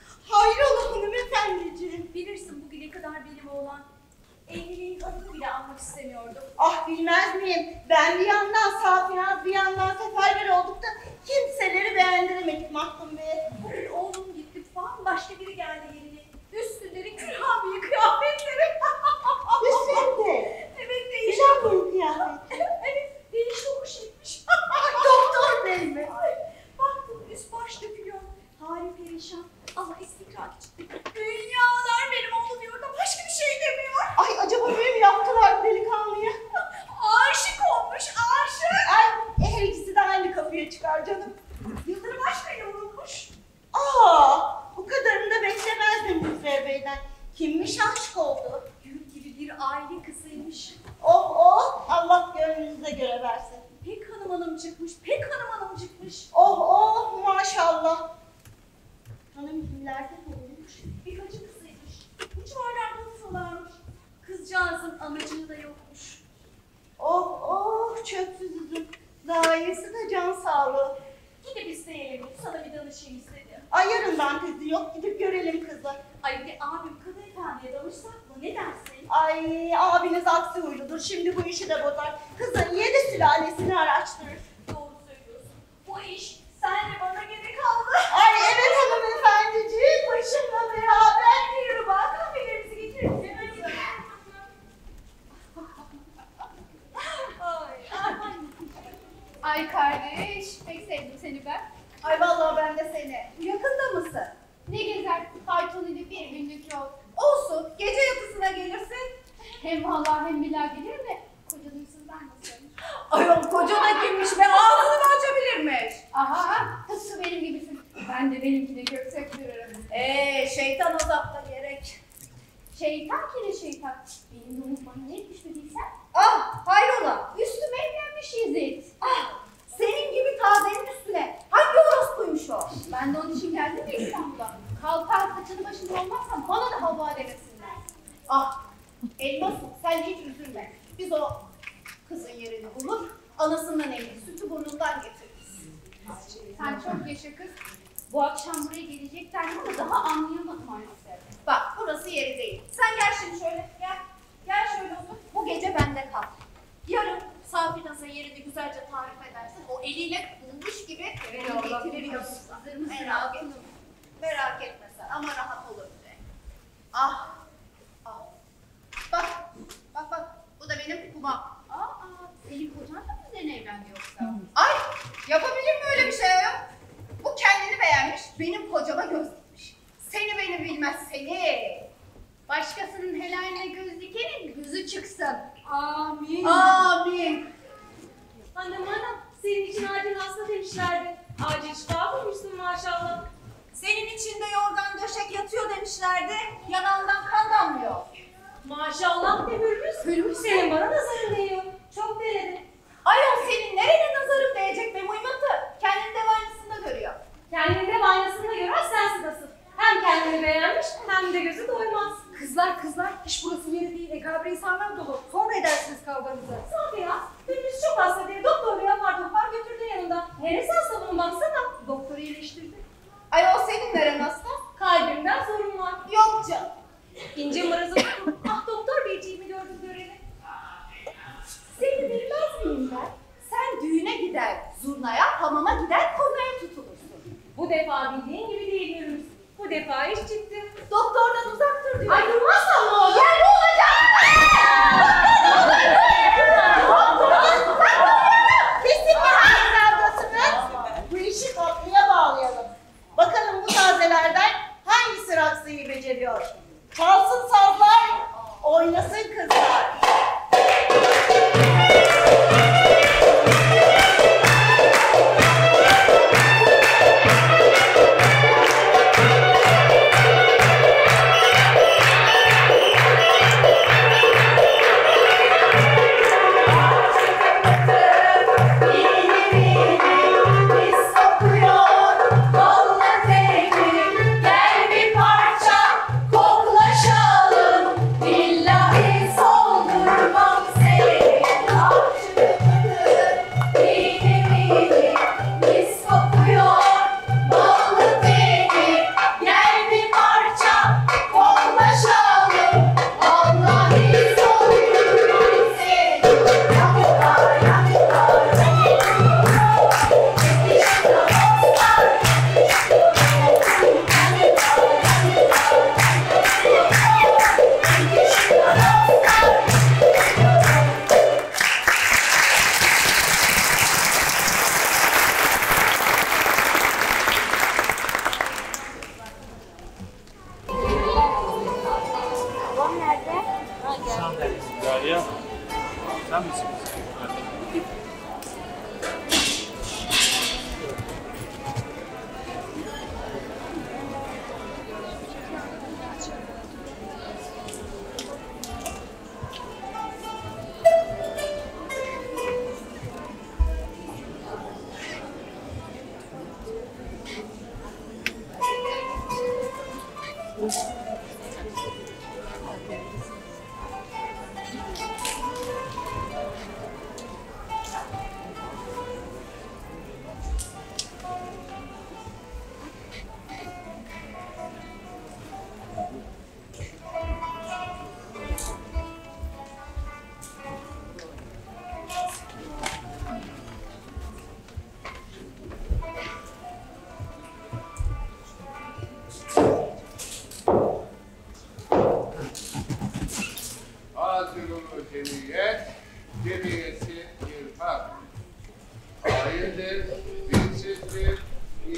hayrola hanımefendiciğim. Bilirsin bugüne kadar benim oğlan evliliğin adını bile anlamadı. yapmak istemiyordum. Ah bilmez miyim? Ben bir yandan Safinaz, bir yandan seferber olduk da kimseleri beğendiremedik Mahkum Bey. Bugün oğlum gitti, bambaşka biri geldi yerine. Üstünleri külhabiye kıyafetleri. Üstünde. Evet, değişik. Külhabiye kıyafetleri. Evet, değişik okuş etmiş. Doktor Bey mi? Baktım üst baş dökülüyor. Hali perişan. Allah istikrar için. Dünyalar benim oğlum diyor da başka bir şey demiyor. Ay acaba böyle mi yaptılar delikanlıya? Aşık olmuş, aşık. Ay her ikisi de aynı kapıya çıkar canım. Yıldırım aşkıyla vurulmuş. Bu kadarını da beklemezdim Lütfer Bey'den. Kimmiş aşık oldu? Gül gibi bir aile kızıymış. Oh Allah gönlünüze göre versin. Pek hanım çıkmış, pek hanım çıkmış. Oh maşallah. Hanım kimlerden olmuş? Bir hacı kızıymış. Bu civarlarda oturuyorlarmış. Kızcağızın anacığı da yokmuş. Çöpsüz üzüm. Layesi de can sağlığı. Gidip isteyelim, sana bir danışayım istedim. Ay yarından kızı yok, gidip görelim kızı. Ay bir abim Kadı Efendi'ye danışsak mı, ne dersin? Ay abiniz aksi huyludur, şimdi bu işi de bozar. Kızın 7 sülalesini araştırır. Doğru söylüyorsun. Bu iş senle bana geri kaldı. Ay evet hanımefendiciğim, başımla beraber. Yürü bak, kahvelerimizi getiririz. Ay kardeş, pek sevdim seni ben. Ay vallahi ben de seni. Yakında mısın? Ne gezer fayton ile bir günlük yol. Olsun. Gece yatısına gelirsin. Hem vallahi hem billahi bilirim de koca duysuzlar nasıl? Ayol koca da kimmiş be? Ağzını mı açabilirmiş? Aha, tıpkı benim gibisin. Ben de benimkine göksek veririm. Şeytan azapta gerek. Şeytan ki ne şeytan? Benim de bana ne etmiş mi bilsen? Hayrola? Üstüme evlenmiş Yezid. Senin gibi tazenin üstüne. Hangi orospuymuş o? Ben de onun için geldim ya İstanbul'a. Kalkar saçını başında olmazsa bana da hava demesinler. Elmasım sen hiç üzülme. Biz o kızın yerini bulur, anasından emir, sütü burnundan getiririz. Sen çok yaşa kız. Bu akşam buraya gelecekler ama daha anlayamadım maalesef. Bak burası yeri değil. Sen gel şimdi şöyle, gel. Gel şöyle otur. Bu gece bende kal. Yarın Safinaz'a yerini güzelce tarif edersin. O eliyle bulmuş gibi getirir yanımıza. Merak etme sen ama rahat olur de. Bak. Bu da benim kumam. Senin kocan da mı üzerine evlendi yoksa? Ay yapabilir mi öyle bir şey ya? Bu kendini beğenmiş, benim kocama göz dikmiş. Seni beni bilmez seni. Başkasının helaline göz dikenin gözü çıksın. Amin. Amin. Hanım, senin için acil hasta demişlerdi. Acil şifa bulmuşsun maşallah. Senin içinde yorgan döşek yatıyor demişlerdi. Yanağından kan damlıyor. Maşallah de Hürmüz. Senin bana nazarın değiyor. Çok denedim. Ayol senin nereye nazarın değecek be mıymatı? Kendini dev aynasında görüyor. Kendini de aynasında gören sensiz asıl. Hem kendini beğenmiş hem de gözü doymaz. Kızlar, iş burası yeri değil. Ekabri insanlar dolu. Sonra edersiniz kavganızı. Safiye, Hürmüz çok hasta diye doktorluğu yapar götürdü yanında. Neresi hasta bunun baksana. Doktoru iyileştirdi. Ayol senin neren hasta? Kalbimden sorun var. Yok canım. İnce mırızım. Doktor beyciğimi gördüm göreli. Seni bilmez miyim ben? Sen düğüne gider zurnaya, hamama gider kornaya tutulursun. Bu defa bildiğin gibi değil Hürmüz. Bu defa iş çıktı. Doktordan uzak dur diyor. Ay durmazsan ne olur? Ya ne olacak? Kesin bir hafızadasınız. Bu işi tatlıya bağlayalım. Bakalım bu tazelerden hangisi raksıyı beceriyor? Çalsın sazlar, oynasın kızlar.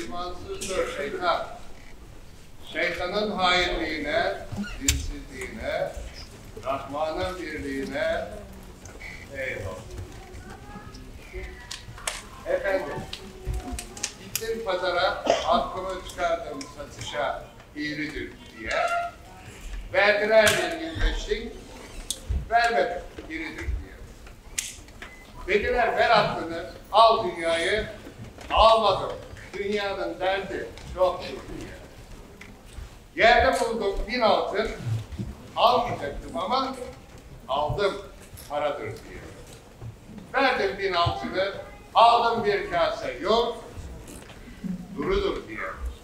imansızdır şeytan. Şeytanın hainliğine, dinsizliğine, Rahman'ın birliğine eyvallah. Efendim, gittim pazara, hakkımı çıkardım satışa iğridir diye. Verdiler bir 25'lik, vermedim iğridir diye. Dediler ver hakkını, al dünyayı, almadım. Dünyanın derdi çoktur diye. Yerde buldum 1000 altın, almayacaktım ama aldım, paradır diye. Verdim 1000 altını, aldım bir kase yok, durudur diye.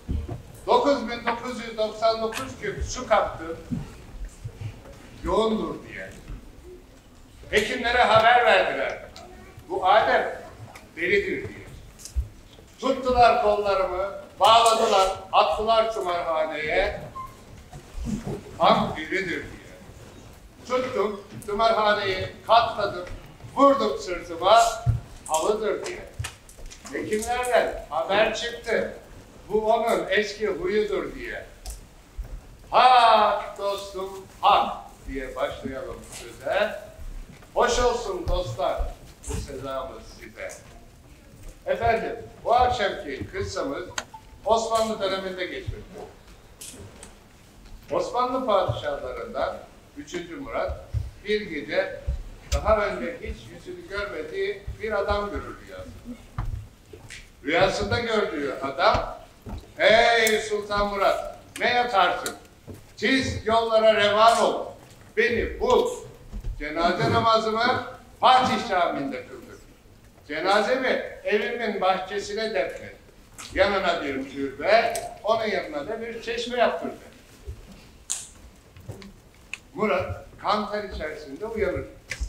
9999 küp su kaptım, yoğundur diye. Hekimlere haber verdiler. Bu Adem delidir diye. Tuttular kollarımı, bağladılar, attılar tımarhaneye. Hak delidir diye. Tuttum, tımarhaneyi katladım, vurdum sırtıma, halıdır diye. Hekimlerden haber çıktı. Bu onun eski huyudur diye. Hak dostum, hak diye başlayalım söze. Hoş olsun dostlar, bu sezamız size. Efendim, bu akşamki kıssamız Osmanlı döneminde geçiyor. Osmanlı padişahlarından 3. Murat bir gece daha önce hiç yüzünü görmediği bir adam görür rüyasında. Rüyasında gördüğü adam, ey Sultan Murat, ne yatarsın? Çiz yollara revan ol, beni bul. Cenaze namazımı Fatih Camii'nde kıldır. Cenazemi evimin bahçesine defnet. Yanına bir türbe, onun yanına da bir çeşme yaptırdı. Murat kan ter içerisinde uyanır.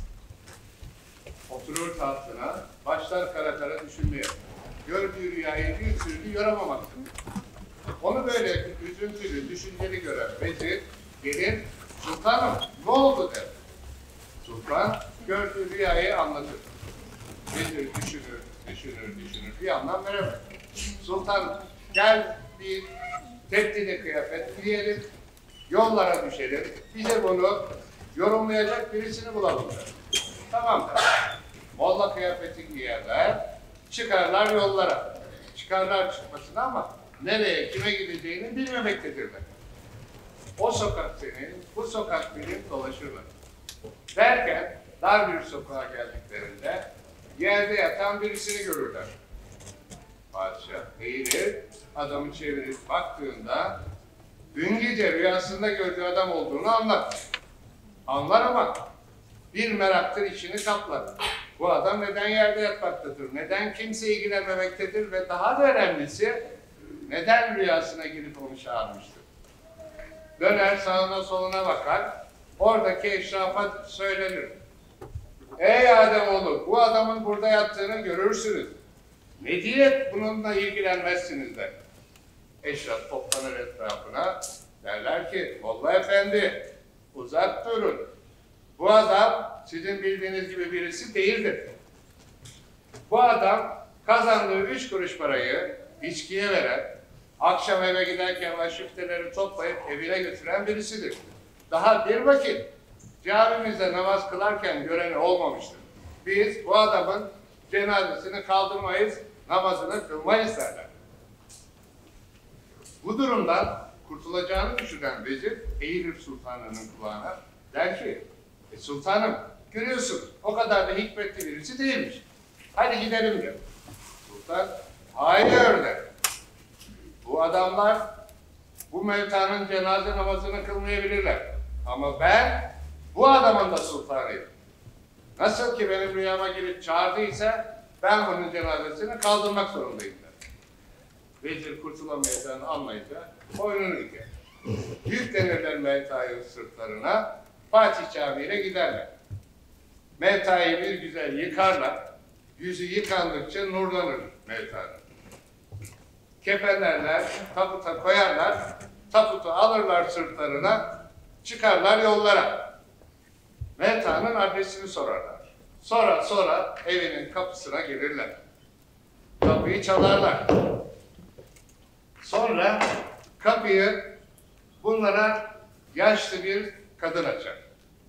Oturur tahtına, başlar kara kara düşünmeye. Gördüğü rüyayı bir türlü yoramamaktadır. Onu böyle üzüntülü, düşünceli gören vezir gelir, sultanım ne oldu der. Sultan gördüğü rüyayı anlatır. Vezir düşünür, bir anlam veremez. Sultan gel bir tebdili kıyafet giyelim, yollara düşelim, bize bunu yorumlayacak birisini bulalım der. Tamam der. Molla kıyafeti giyerler, çıkarlar yollara. Çıkarlar çıkmasına ama nereye, kime gideceğini bilmemektedirler. O sokak senin, bu sokak benim dolaşırlar. Derken dar bir sokağa geldiklerinde yerde yatan birisini görürler. Padişah eğilir, adamı çevirip baktığında dün gece rüyasında gördüğü adam olduğunu anlar. Anlar ama bir meraktır içini kaplar. Bu adam neden yerde yatmaktadır, neden kimse ilgilenmemektedir ve daha da önemlisi neden rüyasına girip onu çağırmıştır. Döner sağına soluna bakar, oradaki eşrafa söylenir. Ey Ademoğlu, bu adamın burada yattığını görürsünüz. Ne diye bununla ilgilenmezsiniz der. Eşraf toplanır etrafına, derler ki, Molla Efendi, uzak durun. Bu adam sizin bildiğiniz gibi birisi değildir. Bu adam kazandığı 3 kuruş parayı içkiye veren, akşam eve giderken aşifteleri toplayıp evine götüren birisidir. Daha bir vakit camimizde namaz kılarken göreni olmamıştır. Biz bu adamın cenazesini kaldırmayız, namazını kılmayız derler. Bu durumdan kurtulacağını düşünen vezir eğilir sultanının kulağına. Der ki, sultanım görüyorsun o kadar da hikmetli birisi değilmiş. Hadi gidelim diyor. Sultan, hayır der. Bu adamlar bu mevtanın cenaze namazını kılmayabilirler. Ama ben bu adamın da sultanıyım. Nasıl ki benim rüyama girip çağırdıysa ben bunun cenazesini kaldırmak zorundayım der. Vezir kurtulamayacağını anlayınca boynunu büker. Yüklenirler mevtayın sırtlarına, Fatih Camii'ne giderler. Mevtayı bir güzel yıkarlar, yüzü yıkandıkça nurlanır mevtanın. Kefenlerler, taputa koyarlar, taputu alırlar sırtlarına, çıkarlar yollara. Mevtanın adresini sorarlar. Sonra evinin kapısına gelirler. Kapıyı çalarlar. Sonra kapıyı bunlara yaşlı bir kadın açar.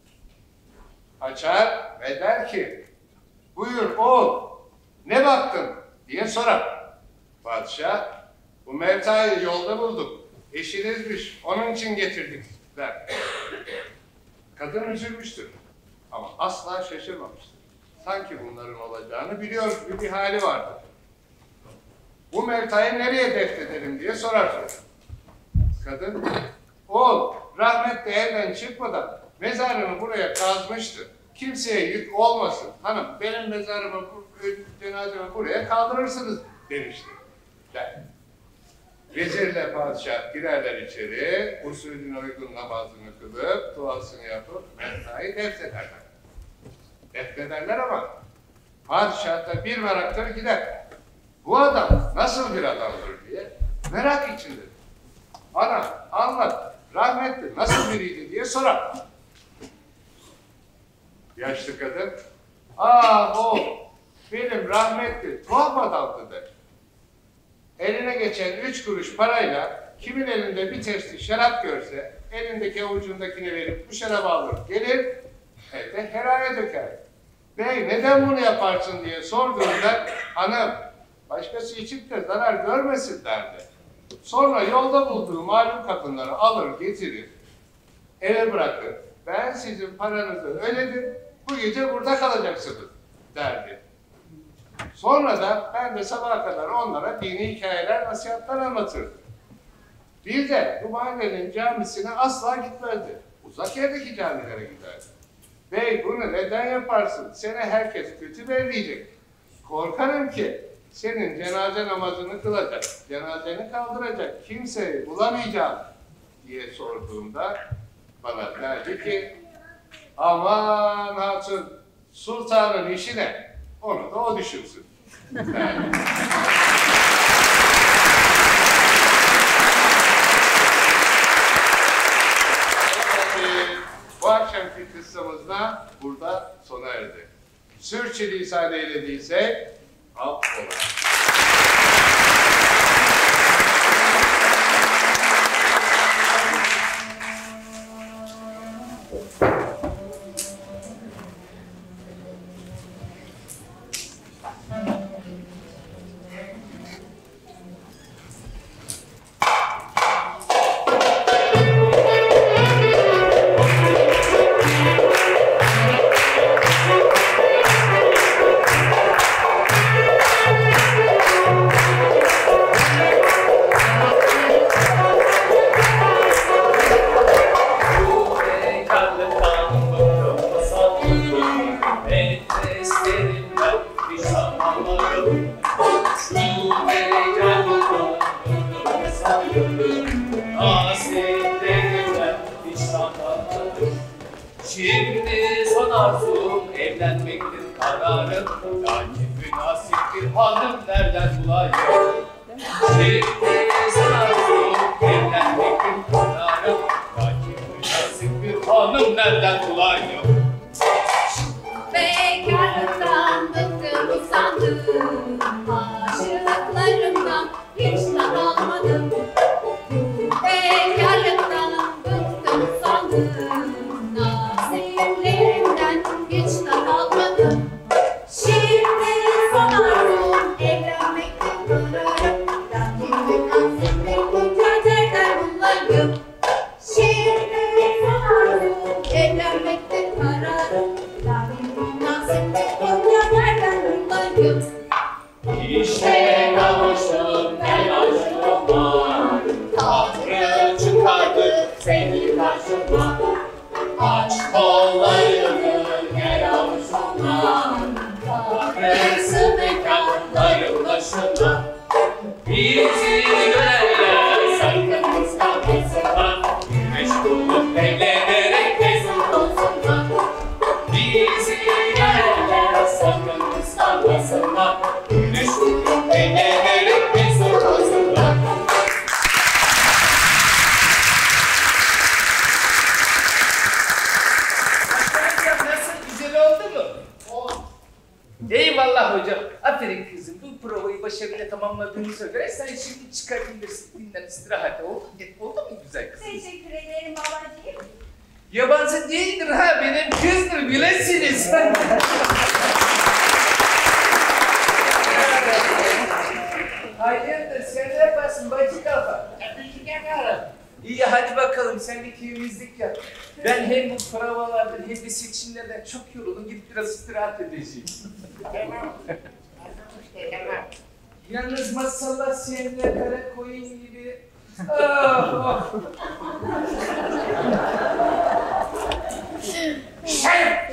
Açar ve der ki, buyur oğul, ne baktın diye sorar. Padişah, bu Mevta'yı yolda bulduk. Eşinizmiş, onun için getirdik der. Kadın üzülmüştür ama asla şaşırmamıştır. Sanki bunların olacağını biliyor gibi bir hali vardır. Bu Mevta'yı nereye defnedelim diye sorar. Kadın, oğul rahmetli evden çıkmadan mezarını buraya kazmıştı. Kimseye yük olmasın. Hanım benim mezarımı, cenazemi buraya kaldırırsınız demişti. Der. Vezirle padişah girerler içeri, usulüne uygun namazını kılıp, duasını yapıp Mevta'yı defnederler. Defnederler ama padişah da bir meraktır gider. Bu adam nasıl bir adamdır diye merak içindedir. Ana anlat, rahmetli nasıl biriydi diye sorar. Yaşlı kadın, oğul benim rahmetli tuhaf adamdı der. Eline geçen 3 kuruş parayla kimin elinde bir testi şarap görse elindeki avucundakini verip bu şarabı alır gelir evde heraya döker. Bey neden bunu yaparsın diye sorduğunda hanım başkası içip de zarar görmesin derdi. Sonra yolda bulduğu malum kadınları alır getirir eve bırakır. Ben sizin paranızı ödedim bu gece burada kalacaksınız derdi. Sonra da ben de sabaha kadar onlara dini hikayeler, nasihatler anlatırdım. Bir de bu mahallenin camisine asla gitmezdi. Uzak yerdeki camilere giderdi. Bey bunu neden yaparsın? Seni herkes kötü belleyecek. Korkarım ki senin cenaze namazını kılacak, cenazeni kaldıracak kimseyi bulamayacağım diye sorduğumda bana derdi ki aman hatun sultanın işi ne? Onu da o düşünsün. Bu akşamki kıssamız da burada sona erdi. Sürçülisan eylediysek affola. Şimdi son arzum evlenmektir kararım. Lakin münasip bir hanım nereden bulayım? Şimdi son arzum evlenmektir kararım. Lakin münasip bir hanım nereden bulayım? Bekarlıktan bıktım usandım. Aşıklarımdan hiç tad almadım. Bekarlıktan bıktım usandım. Nazimlerimden hiç tad almadım. Şimdi son arzum evlenmektir kararım. Lakin münasip bir koca nereden bulayım? Şimdi son arzum evlenmektir kararım. Lakin münasip bir koca nereden bulayım? İşte kavuştum ben aşkıma. Tanrı çıkardı seni karşıma. Aç kollarını gel avucuma. Tanrısı mekanların başına. Bizi görenler sakın kıskanmasınlar. Meşgulup evlenerek mesut olsunlar. Bizi görenler sakın kıskanmasınlar. Meşgulup evlenerek mesut olsunlar. Eyvallah hocam. Aferin Aferin kızım. Bu provayı başarıyla tamamladığınıza göre sen şimdi çıkabilirsin. Dinlen, istirahat ol. Oldu mu güzel kızım? Teşekkür ederim babacığım. Yabancı değildir ha, benim kızdır bilesiniz. Hayırdır, sen ne yaparsın bacı kafa? Temizlik yaparım. İyi hadi bakalım, sen de temizlik yap. Ben hem bu provalardan hem de seçimlerden çok yoruldum. Gidip biraz istirahat edeceğim. Tamam. Tamam. Yalnız masallah seninle kara koyun gibi. Ah, oh. Sen!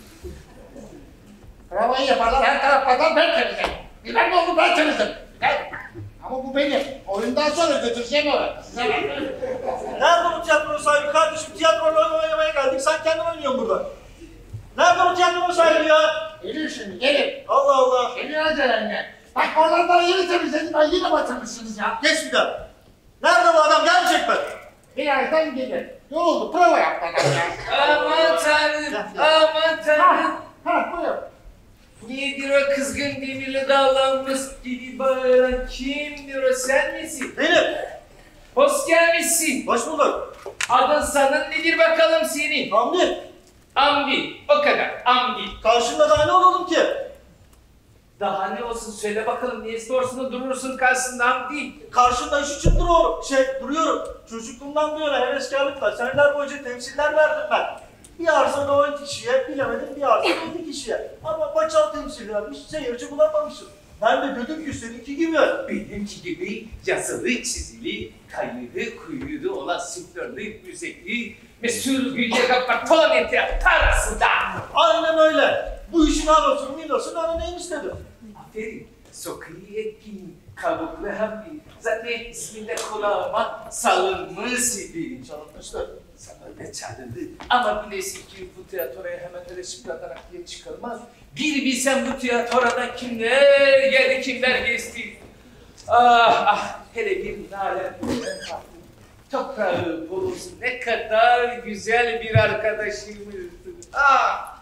Provayı yaparlar, her taraf pazar ben temizlerim. Bilmem ne oldu ben temizlerim. Ama bu benim. Oyundan sonra götüreceğim onu. Size bak. Nerede bu tiyatro sahibi kardeşim? Tiyatro oynamaya geldik. Sen kendin oynuyorsun burada. Nerede bu tiyatro sahibi ya? Gelin şimdi, gelin. Allah Allah. Gelin acelenle. Bak oradan daha yeni temizledim, ben yine batırmışsınız ya. Geç bir daha. Nerede bu adam? Gelmeyecek mi? Bir aydan gelir. Ne oldu? Prova yaptı adam ya. Aman tanrım, aman tanrım. Ha, buyur. Nedir o kızgın demirle dağlanmış gibi bağıran kimdir o, sen misin? Benim. Hoş gelmişsin. Hoş bulduk. Adın sanın nedir bakalım senin? Hamdi. Hamdi, o kadar, Hamdi. Karşında daha ne olalım ki? Daha ne olsun söyle bakalım, niye sorsun durursun karşısında Hamdi? Karşında iş için duruyorum. Çocukluğumdan bu yana heveskarlıkla seneler boyunca temsiller verdim ben. Bir arsada 10 kişiye, bilemedim bir arsada 7 kişiye. Ama maçal temsil vermiş, seyirci bulamamışım. Ben de dedim ki seninki gibi. Benimki gibi yazılı, çizili, kayıdı, kuyudu olan süflörlü, müzikli, mesul Hülya Gapparton arasında. Aynen öyle. Bu işin havasını bilirsin, öğreneyim istedim. Aferin, sokayı etkin, kabuklu Hamdi. Zaten isminde kulağıma salınmış idi. Çalınmıştır. Sana ne çalındı? Ama bilesin ki bu tiyatroya hemen öyle şıplatarak diye çıkılmaz. Bir bilsem bu tiyatroda kimler geldi, kimler geçti. Ah ah, hele bir nalet farklı. Toprağı bulunsun, ne kadar güzel bir arkadaşımızdı. Ah!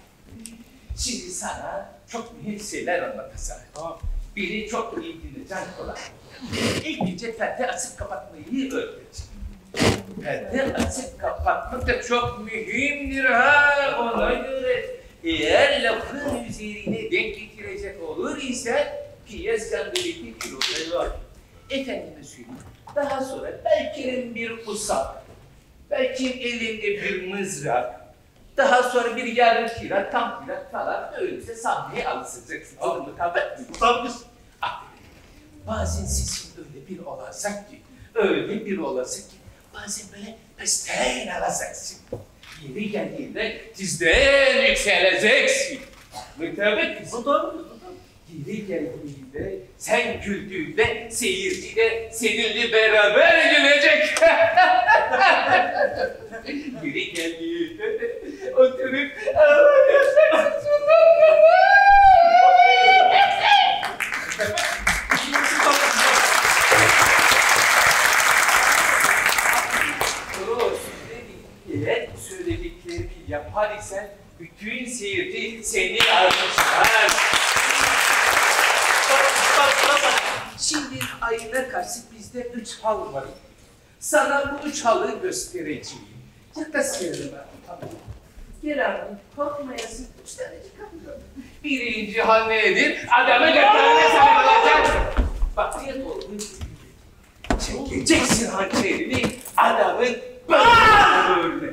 Şimdi sana çok mühim şeyler anlatacağım. Biri çok iyi dinleyeceksin kolay. İlk önce perde açıp kapatmayı öğreteceğim. Perde açıp kapatmak da çok mühimdir ha, ona göre. Eğer lafın üzerine denk getirecek olur ise piyes gandoleti kiloları var. Efendime söyleyeyim, daha sonra belki bir usak, belki elinde bir mızrak, daha sonra bir yarım kirat, tam kirat falan öyleyse sahneye alışacaksın. Olur mu tabi? Tabii. Bazen sesin öyle bir olacak ki, öyle bir olacak ki, bazen böyle pesteyn alacaksın. Yeri geldiğinde dizden yükseleceksin. Mütabık mısın? Yeri geldiğinde, sen güldüğünde seyirci de seninle beraber gülecek. Yeri geldiğinde oturup ağlayacaksın. Eğer söylediklerini yapar isen bütün seyirci seni alkışlar. Şimdi ayına karşı bizde 3 hal var. Sana bu 3 halı göstereceğim. Yaklaşıyorum ben. Gel abi, korkmayasın. 3 tanecik kapıda. Birinci hal nedir? Adamı götürene sebep olacak. Bak diyet olduğu gibi. Çekeceksin hançerini adamın böyle.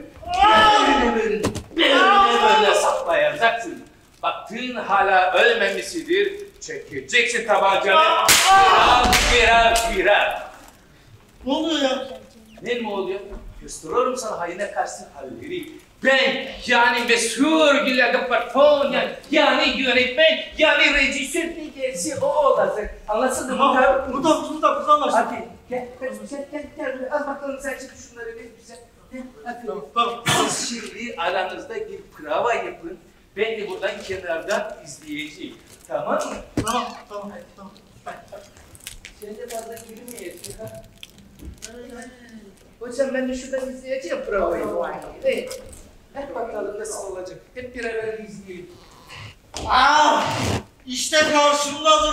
Böyle saplayacaksın. Baktığın hala ölmemişidir. Çekeceksin tabancanı. Birer. Ne oluyor ya? Ne mi oluyor? Gösteriyorum sana haline karşı halleri. Ben yani meşhur Hülya Gapparton yani yönetmen yani rejisör bir gerisi o olacak. Anlasın mı? Burada kız anlaştık. Hadi gel az bakalım sen şimdi şunları ver bize. Tamam. Siz şimdi aranızda bir prova yapın. Ben de buradan kenardan izleyeceğim. Tamam mı? Tamam. Sen de fazla gülmeyesin ha. Hocam ben de şuradan izleyeceğim provayı. Evet. Hep bakalım nasıl olacak. Hep bir arada izleyelim. İşte karşımda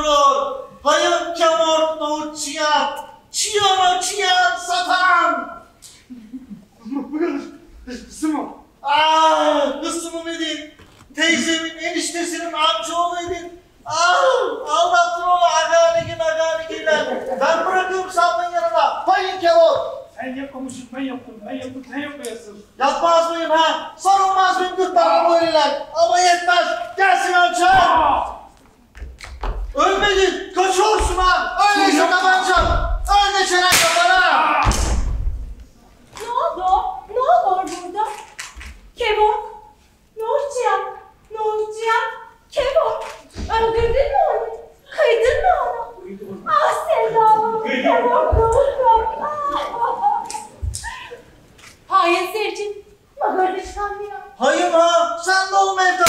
Ölmedin! Kaçıyorsun ha! Öyleyse tabancam! Öyle çenen kafana! Ne oldu? Ne olur burada? Kebap? Nurcan? Nurcan? Kebap? Öldürdün mü onu? Kıydın mı onu? Ah Sevdalım! Kebap Nurcan! Hayır Sercim. Magırda çıkanmıyor. Hayır ha! Sen de ol Mevta!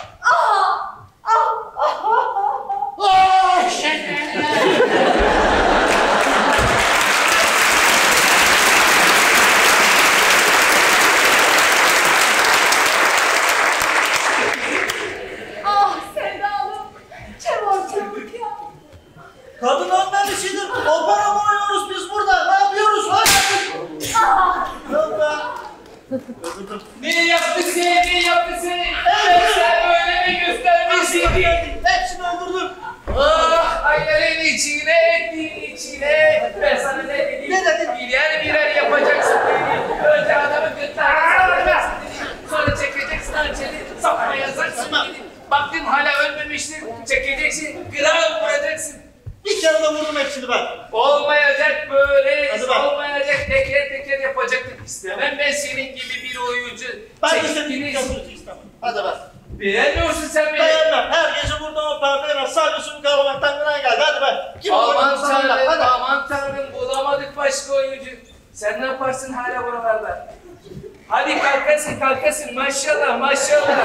Sevdalım! Kebap ya! Kadın ölmemişidir. Opera mı oynuyoruz biz burada? Ne yapıyoruz? Hadi! Yok be! Ne yaptı seni, ne yaptı seni? Evet, sen öyle mi göstermişsin? Hepsini öldürdüm. Ah, ayların içine, ettiğin içine. Ben sana ne dedim? Ne dedin? Birer yapacaksın dedim. Önce adamı gırtlağına saracaksın dedim. Sonra çekeceksin hançeri, safhaya yazacaksın dedim. Baktın hala ölmemiştir, çekeceksin, gram vuracaksın. Bir kere de vurdum hepsini ben. Olmayacak böyle, Hadi bak. olmayacak teker teker yapacaktım. İstemem ben senin gibi bir oyuncu. Ben de Çektiğini- senin yapıyorsun istemem. Hadi be. Beğenmiyorsun sen beni. Beğenmem. Her gece burada o perdeye sarıyorsun kavramaktan gına geldi. Hadi be. Kim Aman oynadı sana? tanrım, Hadi. aman tanrım bulamadık başka oyuncu. Sen ne yaparsın hala buralarda? Hadi kalkasın maşallah maşallah.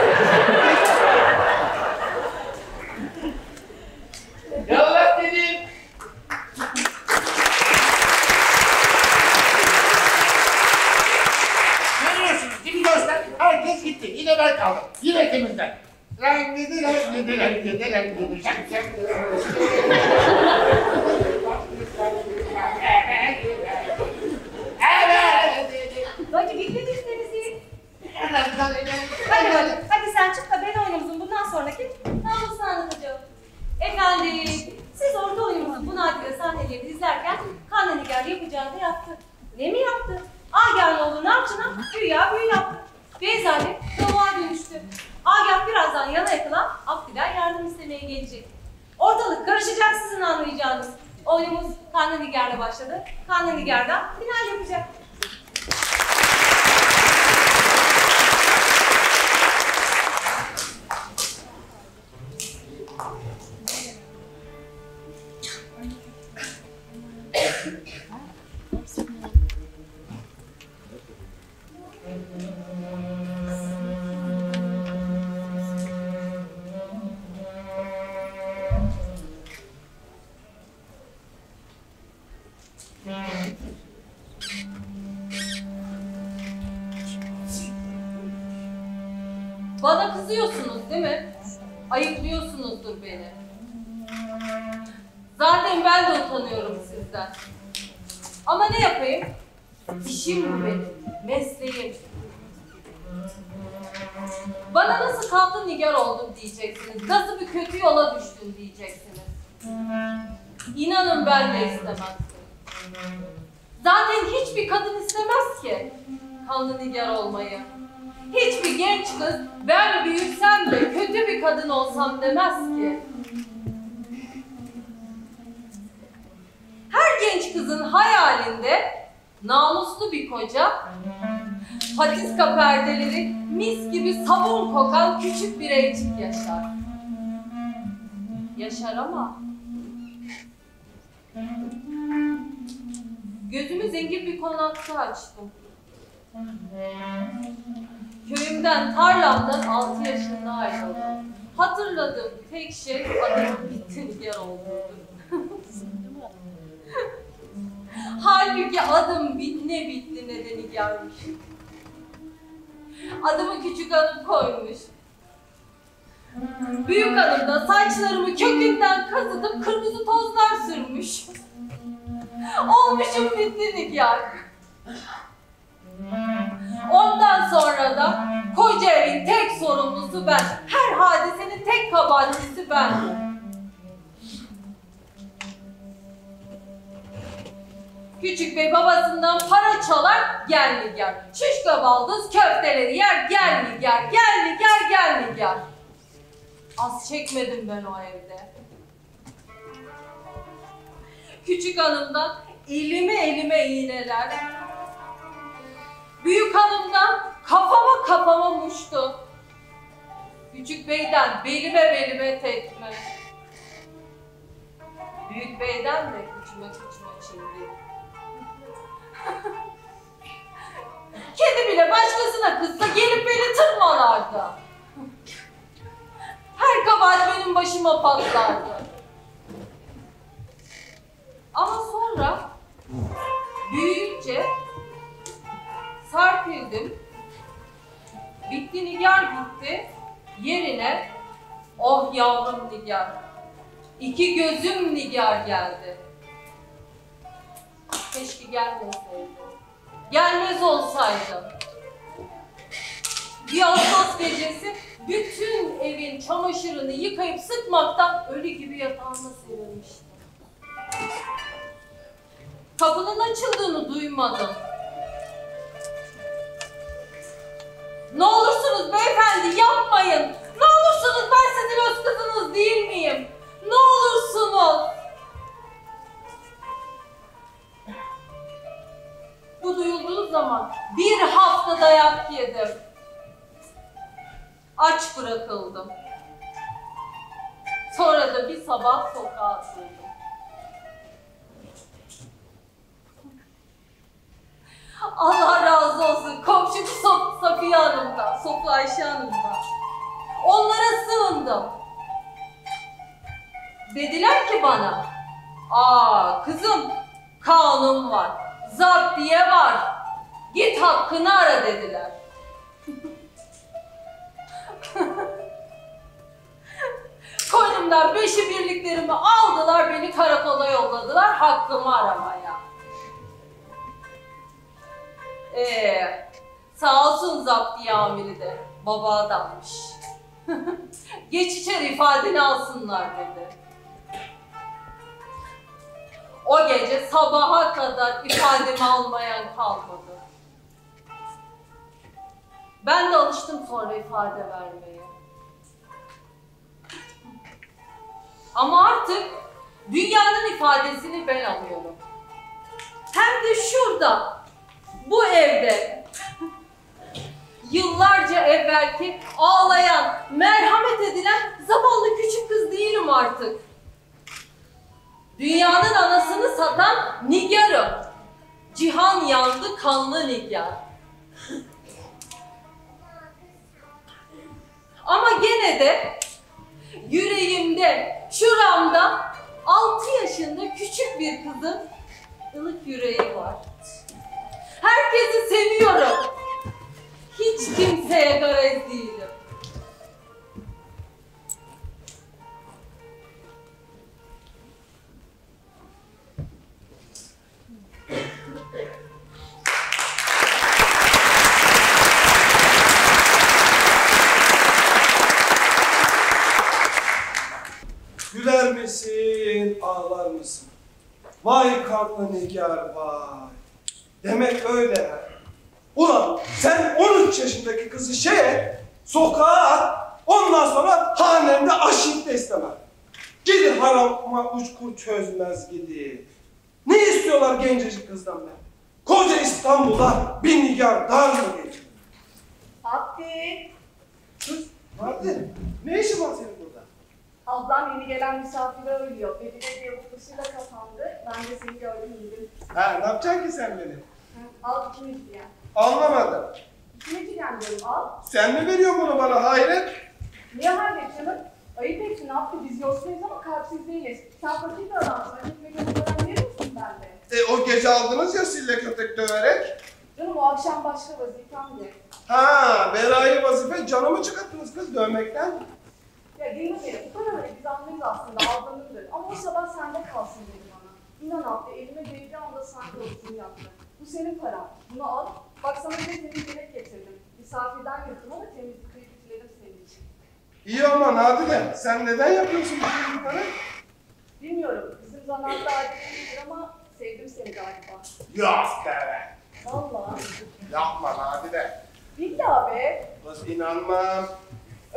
Yallah dedim. Görüyorsunuz değil mi dostlar? Herkes gitti. Yine ben kaldım. Yine temizden. Renkli. Hadi bitmedi denizi. Hadi sen çık da ben oyunumuzun bundan sonraki namusunu anlatacağım. Efendim, siz orada oyunumuzun bu nadire sahnelerini izlerken Kanlı Nigar yapacağını yaptı. Ne mi yaptı? Agah'ın Narçın'a güya büyü yaptı. Beyzade tavuğa dönüştü. Agah birazdan yana yakılan Abdiler yardım istemeye gelecek. Ortalık karışacak sizin anlayacağınız. Oyunumuz Kanlı Nigar'la başladı. Kanlı Nigar'dan final yapacak. Bana kızıyorsunuz değil mi? Ayıplıyorsunuzdur beni. Zaten ben de utanıyorum sizden. Ama ne yapayım? İşim bu benim, mesleğim. Bana nasıl Kanlı Nigar oldun diyeceksiniz, nasıl bir kötü yola düştün diyeceksiniz. İnanın ben de istemezdim. Zaten hiçbir kadın istemez ki Kanlı Nigar olmayı. Hiçbir genç kız ben büyüsem de kötü bir kadın olsam demez ki. Her genç kızın hayalinde namuslu bir koca, patiska perdeleri mis gibi sabun kokan küçük bir evcik yaşar. Yaşar ama gözümü zengin bir konakta açtım. Köyümden, tarlamdan 6 yaşında ayrıldım. Hatırladığım tek şey adamın bitti Nigar olduğudur. Halbuki adım bitne nedeni gelmiş. Adımı küçük hanım koymuş. Büyük hanım da saçlarımı kökünden kazıtıp kırmızı tozlar sürmüş. Olmuşum bitti Nigar. Ondan sonra da koca evin tek sorumlusu ben. Her hadisenin tek kabahatlisi ben. Küçük bey babasından para çalar, gel Nigar. Şişko baldız köfteleri yer, gel Nigar, gel Nigar, gel Nigar. Az çekmedim ben o evde. Küçük hanımdan elime iğneler. Büyük hanımdan kafama muştu. Küçük beyden belime tekme. Büyük beyden de küçüme çimdi. Kedi bile başkasına kızsa gelip beni tırmalardı. Her kabahat benim başıma patlardı. Ama sonra büyüyünce serpildim. Bitti Nigar bitti. Yerine oh yavrum Nigar. İki gözüm Nigar geldi. Keşke gelmeseydi. Gelmez olsaydım. Bir Ağustos gecesi bütün evin çamaşırını yıkayıp sıkmaktan ölü gibi yatağıma serilmiştim. Kapının açıldığını duymadım. Ne olursunuz beyefendi yapmayın. Ne olursunuz ben sizin öz kızınız değil miyim? Ne olursunuz. Bu duyulduğu zaman bir hafta dayak yedim. Aç bırakıldım. Sonra da bir sabah sokağa atıldım. Allah razı olsun komşum Safiye Hanım'dan, Sofya Ayşe Hanım'dan. Onlara sığındım. Dediler ki bana, kızım kanun var, zaptiye var, git hakkını ara dediler. Koynumdan beşi birliklerimi aldılar, beni karakola yolladılar hakkımı aramaya. Sağ olsun zaptiye amiri de baba adammış. Geç içeri ifadeni alsınlar dedi. O gece sabaha kadar ifademi almayan kalmadı. Ben de alıştım sonra ifade vermeye. Ama artık dünyanın ifadesini ben alıyorum. Hem de şurada, bu evde. Yıllarca evvelki ağlayan, merhamet edilen zavallı küçük kız değilim artık. Dünyanın anasını satan Nigar'ım. Cihan yandı kanlı Nigar. Ama gene de yüreğimde, şuramda 6 yaşında küçük bir kızın ılık yüreği var. Herkesi seviyorum. Hiç kimseye garez değilim. Güler misin, ağlar mısın? Vay kanlı Nigar vay. Demek öyle. Ulan sen 13 yaşındaki kızı sokağa at, ondan sonra hanende aşık da istemem. Gidi harama uçkur çözmez gidi. Ne istiyorlar gencecik kızdan ben? Koca İstanbul'a bir Nigar dar mı geçiyor? Abdi. Kız, Mardi, ne işin var senin burada? Ablam yeni gelen misafire ölüyor. Belediye okuluyla kapandı. Ben de seni gördüm indim. Ha, ne yapacaksın ki sen beni? Al 2 milyon. Anlamadım. 2 milyon diyorum al. Sen mi veriyorsun bunu bana hayret? Niye hayret canım? Ayıp etsin Abdi, biz yoksuluyuz ama kalpsiz değiliz. Sen fakir bir adamsın. 2 milyon paran verir misin bende? O gece aldınız ya sille kötek döverek. Canım o akşam başka vazifemdi. Ha, belayı vazife canımı çıkarttınız kız dövmekten. Ya değil mi? Bu paraları biz anlayız aslında, ablamındır. Ama o sabah sende kalsın dedi bana. İnan Abdi, elime değdiği anda sanki olsun yaptı. Bu senin paran. Bunu al. Bak sana bir de temiz yemek getirdim. Misafirden yuttum ama temizlik kıyafetlerim senin için. İyi ama Nadide, sen neden yapıyorsun bu bunları? Bilmiyorum. Bizim zanaatta adet değildir ama sevdim seni galiba. Yok be! Vallahi. Yapma Nadide. Billahi be. Nasıl inanmam. Öyle be.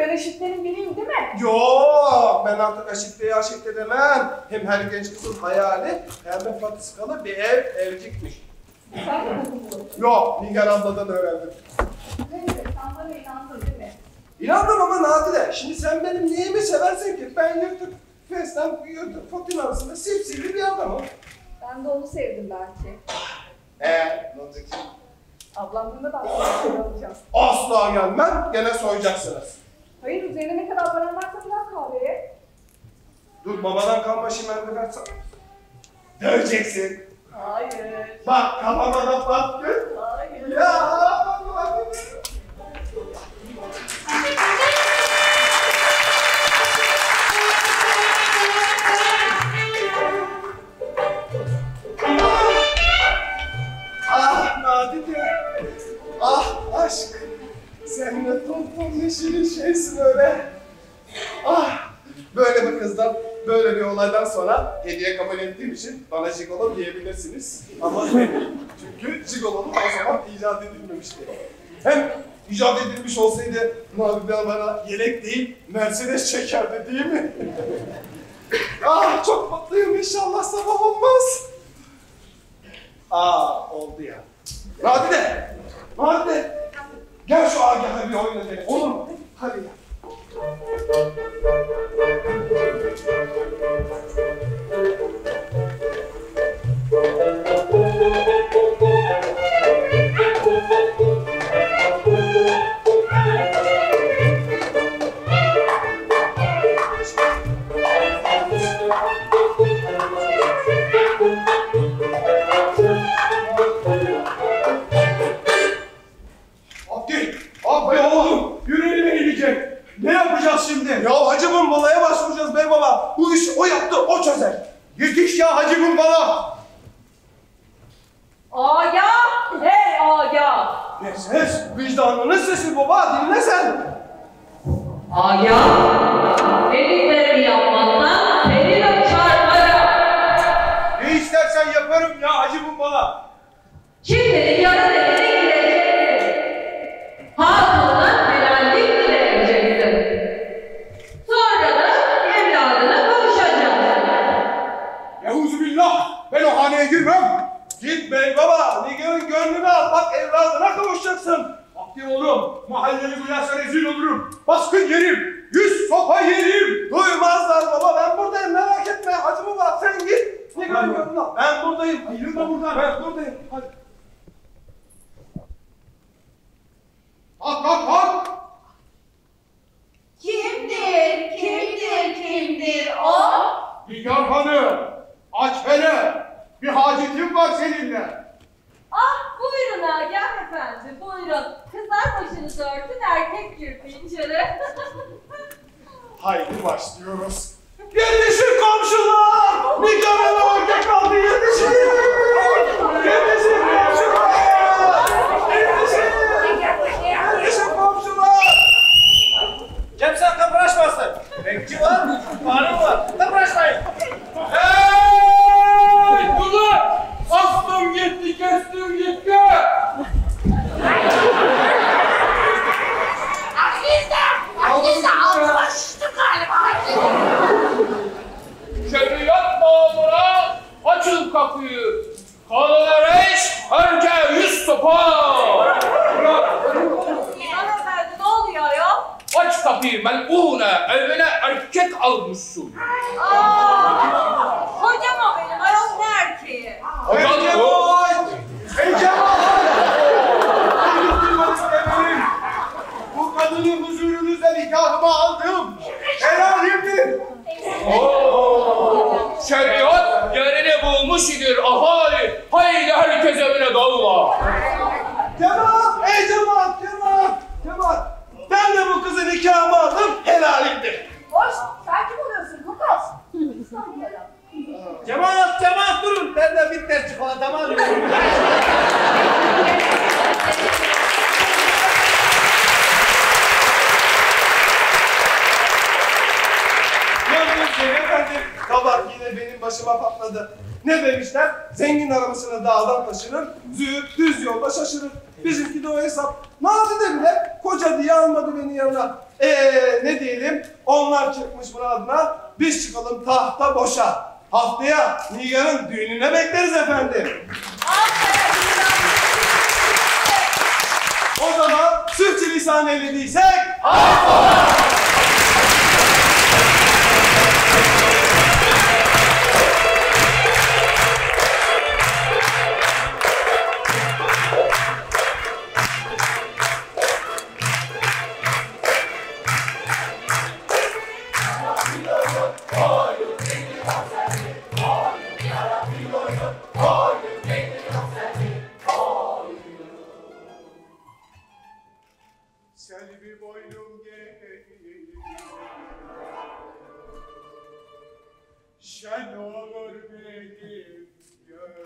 Ben eşitlerin biriyim değil mi? Yok, ben artık aşitte demem. Hem her genç kızın hayali pembe patikalı bir evcikmiş. Sen de mi bunu? Yok, Nigar abladan öğrendim. Neyse sen bana inandın değil mi? İnandım ama Nadire, şimdi sen benim neyimi seversin ki? Ben yırtık festen, yırtık fotin arasında sipsili bir adamım. Ben de onu sevdim belki. Ne olacak şimdi? Ablamla da aslında alacağız. Asla gelmem, gene soyacaksınız. Hayır üzerine ne kadar paran varsa biraz kahveye. Dur, babadan kalma şimende versen. Döveceksin. Hayır. Bak, kafama da patlıyor. Hayır. Ya! Ah Nadide, ah aşk, sen ne tonton ne şirin şeysin öyle. Ah, böyle bir kızdan, böyle bir olaydan sonra hediye kabul ettiğim için bana jigolo diyebilirsiniz. Ama çünkü jigolonun o zaman icat edilmemişti. Hem icat edilmiş olsaydı Nadide bana yelek değil, Mercedes çekerdi değil mi? Ah çok mutluyum, inşallah sabah olmaz. Oldu ya. Nadide! Nadide! Gel şu Agah'a bir oyun edelim, olur mu? Hadi gel. Abdi oğlum, yüreğime gidecek. Ne yapacağız şimdi? Ya Hacı Bumbala'ya başvuracağız bey baba. Bu işi o yaptı, o çözer. Yetiş ya Hacı Bumbala. Agah! Hey Agah! Ne ses? Vicdanının sesi baba, dinle sen. Agah! Dediklerimi yapmazsan seni de çarparım. Ne istersen yaparım ya Hacı Bumbala. Şimdi yarın evine gireceksin. Hatununa helallik dileyeceksin. Sonra da evladına kavuşacaksın. Euzubillah, ben o haneye girmem. Git bey baba, Nigar'ın gönlünü al, bak evladına kavuşacaksın. Abdi oğlum, mahalleni duyarsa rezil olurum. Baskın yerim, 100 sopa yerim. Duymazlar baba, ben buradayım, merak etme. Hacı baba sen git, Nigar'ın gönlünü al. Ben buradayım, yürüme buradan. Ben buradayım, hadi. Kalk! Kimdir o? Nigar Hanım, aç hele. Bir hacetim var seninle. Ah buyurun Agah efendi buyurun. Kızlar başınızı örtün erkek kirpinçleri. Haydi başlıyoruz. Yetişin komşular! Nigar'ın örgek kaldı, yetişin! Yetişin komşular! Yetişin komşular! Kimse kıpraşmasın. Bekçi var, hanım var. Kıpraşmayın. Hey! Ulan! Astım gitti, kestim gitti! Akizde altıma şiştim galiba. Şeriat mamura açın kapıyı. Kanuna reis önce 100 sopa. Hanımefendi ne oluyor ya? Aç kapıyı melune, evine erkek almışsın. Hocam o benim ayol ne erkeği? Hocam o. Bu kadının huzurunuzda nikahımı aldım. Helalimdir. Şeriat yerini bulmuş idir ahali. Haydi herkes evine dağıla. Cemaat, ey cemaat. Ben de bu kızı nikahımı aldım, helalimdir. Hoş, sen kim oluyorsun Lukas? İstanbul'a. Cemaat durun. Ben de bitter çikolatamı alıyorum. Gördüğünüz efendim, kabak yine benim başıma patladı. Ne demişler? Zengin arabasını dağdan taşırır, züğürt düz yolda şaşırır. Bizimki de o hesap. Nadide bile koca diye almadı beni yanına. Ne diyelim? Onlar çıkmış muradına. Biz çıkalım tahta boşa. Haftaya Nigar'ın düğününe bekleriz efendim. O zaman sürçülisan eylediysek Selvi boynum gelir, şen olur benim gönlüm.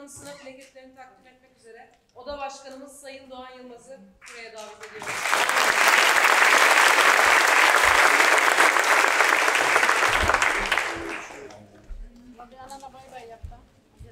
anısına plaketlerini takdim etmek üzere Oda Başkanımız Sayın Doğan Yılmaz'ı buraya davet ediyoruz. Adriana'na bay bay yap da.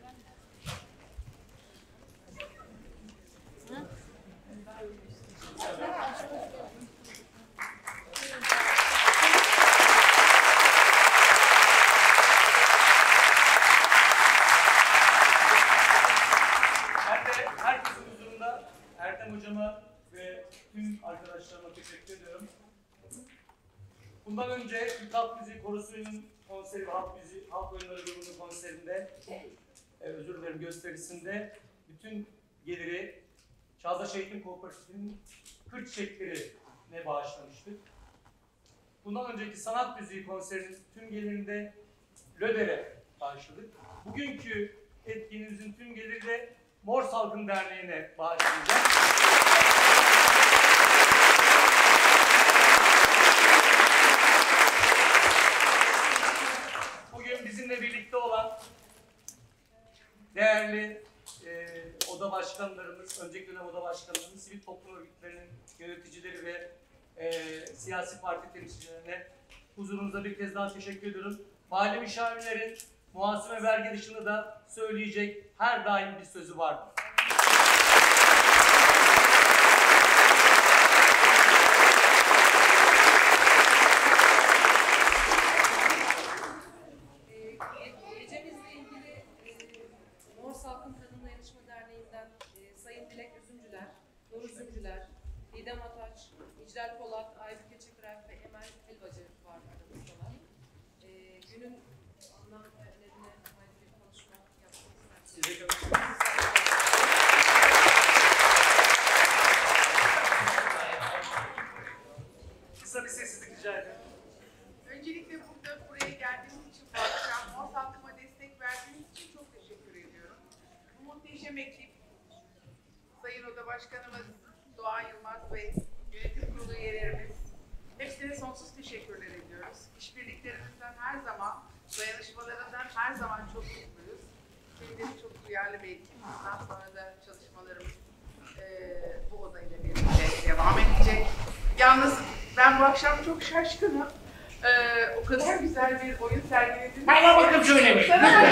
Herkesin huzurunda Erdem Hocama ve tüm arkadaşlarıma teşekkür ediyorum. Bundan önce Türk Halk Müziği Korosu'nun konseri, Halk Oyunları grubunun konserinde, gösterisinde bütün geliri Çağdaş Eğitim Kooperatifi'nin Kırk Çiçeklerine bağışlamıştık. Bundan önceki sanat müziği konserinin tüm gelirini de Löder'e bağışladık. Bugünkü etkinliğimizin tüm geliri de Mor Salgın Derneği'ne bağışlayacağız. Bugün bizimle birlikte olan değerli oda başkanlarımız, önceki dönem oda başkanlarımız, sivil toplum örgütlerinin yöneticileri ve siyasi parti temsilcilerine huzurunuzda bir kez daha teşekkür ediyorum. Mali müşavirlerin muhasebe vergi dışında da söyleyecek her daim bir sözü vardır. Gecemizle ilgili Mor Salkım Kadın Dayanışma Derneği'nden Sayın Dilek Üzümcüler, Nur Üzümcüler, Didem Ataç, İclal Polat, Aybüke Çakırak ve Emel Elbacı var aramızdalar. Günün anlam ve önemine ait bir konuşma yapmak istersiniz. Kısa bir sessizlik rica ederim. Öncelikle buraya geldiğiniz için bu akşam Mor Salkım'a destek verdiğiniz için çok teşekkür ediyorum. Bu muhteşem ekip, Sayın Oda Başkanımız Doğan Yılmaz ve yönetim kurulu üyelerimiz, hepsine sonsuz teşekkürler ediyoruz. İşbirliklerinizden her zaman, dayanışmalarından her zaman çok mutluyuz. Kendileri çok duyarlı bir ekip. Bundan sonra da çalışmalarımız bu odayla birlikte devam edecek. Yalnız ben bu akşam çok şaşkınım. O kadar güzel bir oyun sergilediniz. Bana bakıp söylemiş.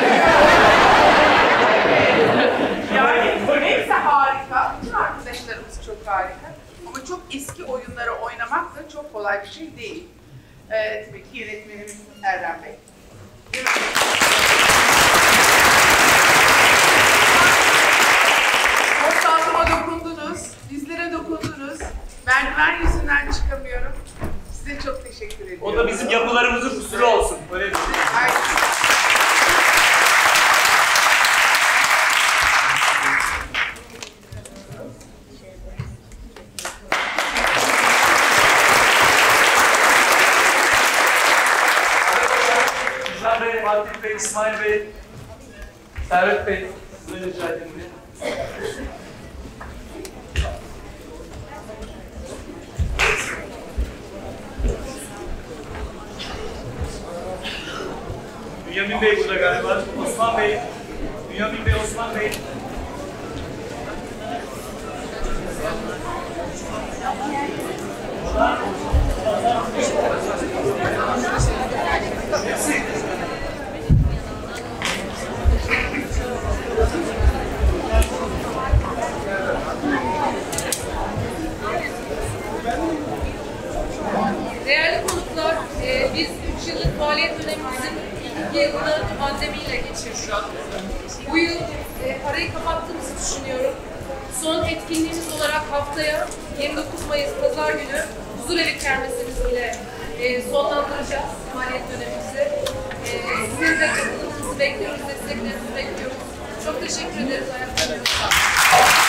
Yani hepsi harika. Bütün arkadaşlarımız çok harika. Ama çok eski oyunları oynamak da çok kolay bir şey değil. Tabii ki yönetmenimiz Erdem Bey. Mor Salkım'a dokundunuz, bizlere dokundunuz. Merdiven yüzünden çıkamıyorum. Size çok teşekkür ediyorum. O da bizim yapılarımızın kusuru olsun. Öyle bir şey. Güzel Bey, Fatih Bey, İsmail Bey, Servet Bey, size rica edeyim. Bünyamin Bey burada galiba. Osman Bey. Bünyamin Bey, Osman Bey. Hepsi. Değerli konuklar, biz 3 yıllık faaliyet dönemimizin 2 yılını pandemiyle geçirdik. Bu yıl arayı kapattığımızı düşünüyorum. Son etkinliğimiz olarak haftaya 29 Mayıs Pazar günü Huzurevi Kermesimiz ile sonlandıracağız faaliyet dönemimizi. Sizin de katılımınızı bekliyoruz, desteklerinizi bekliyoruz. Çok teşekkür ederiz. Ayaklarınızı sağlık.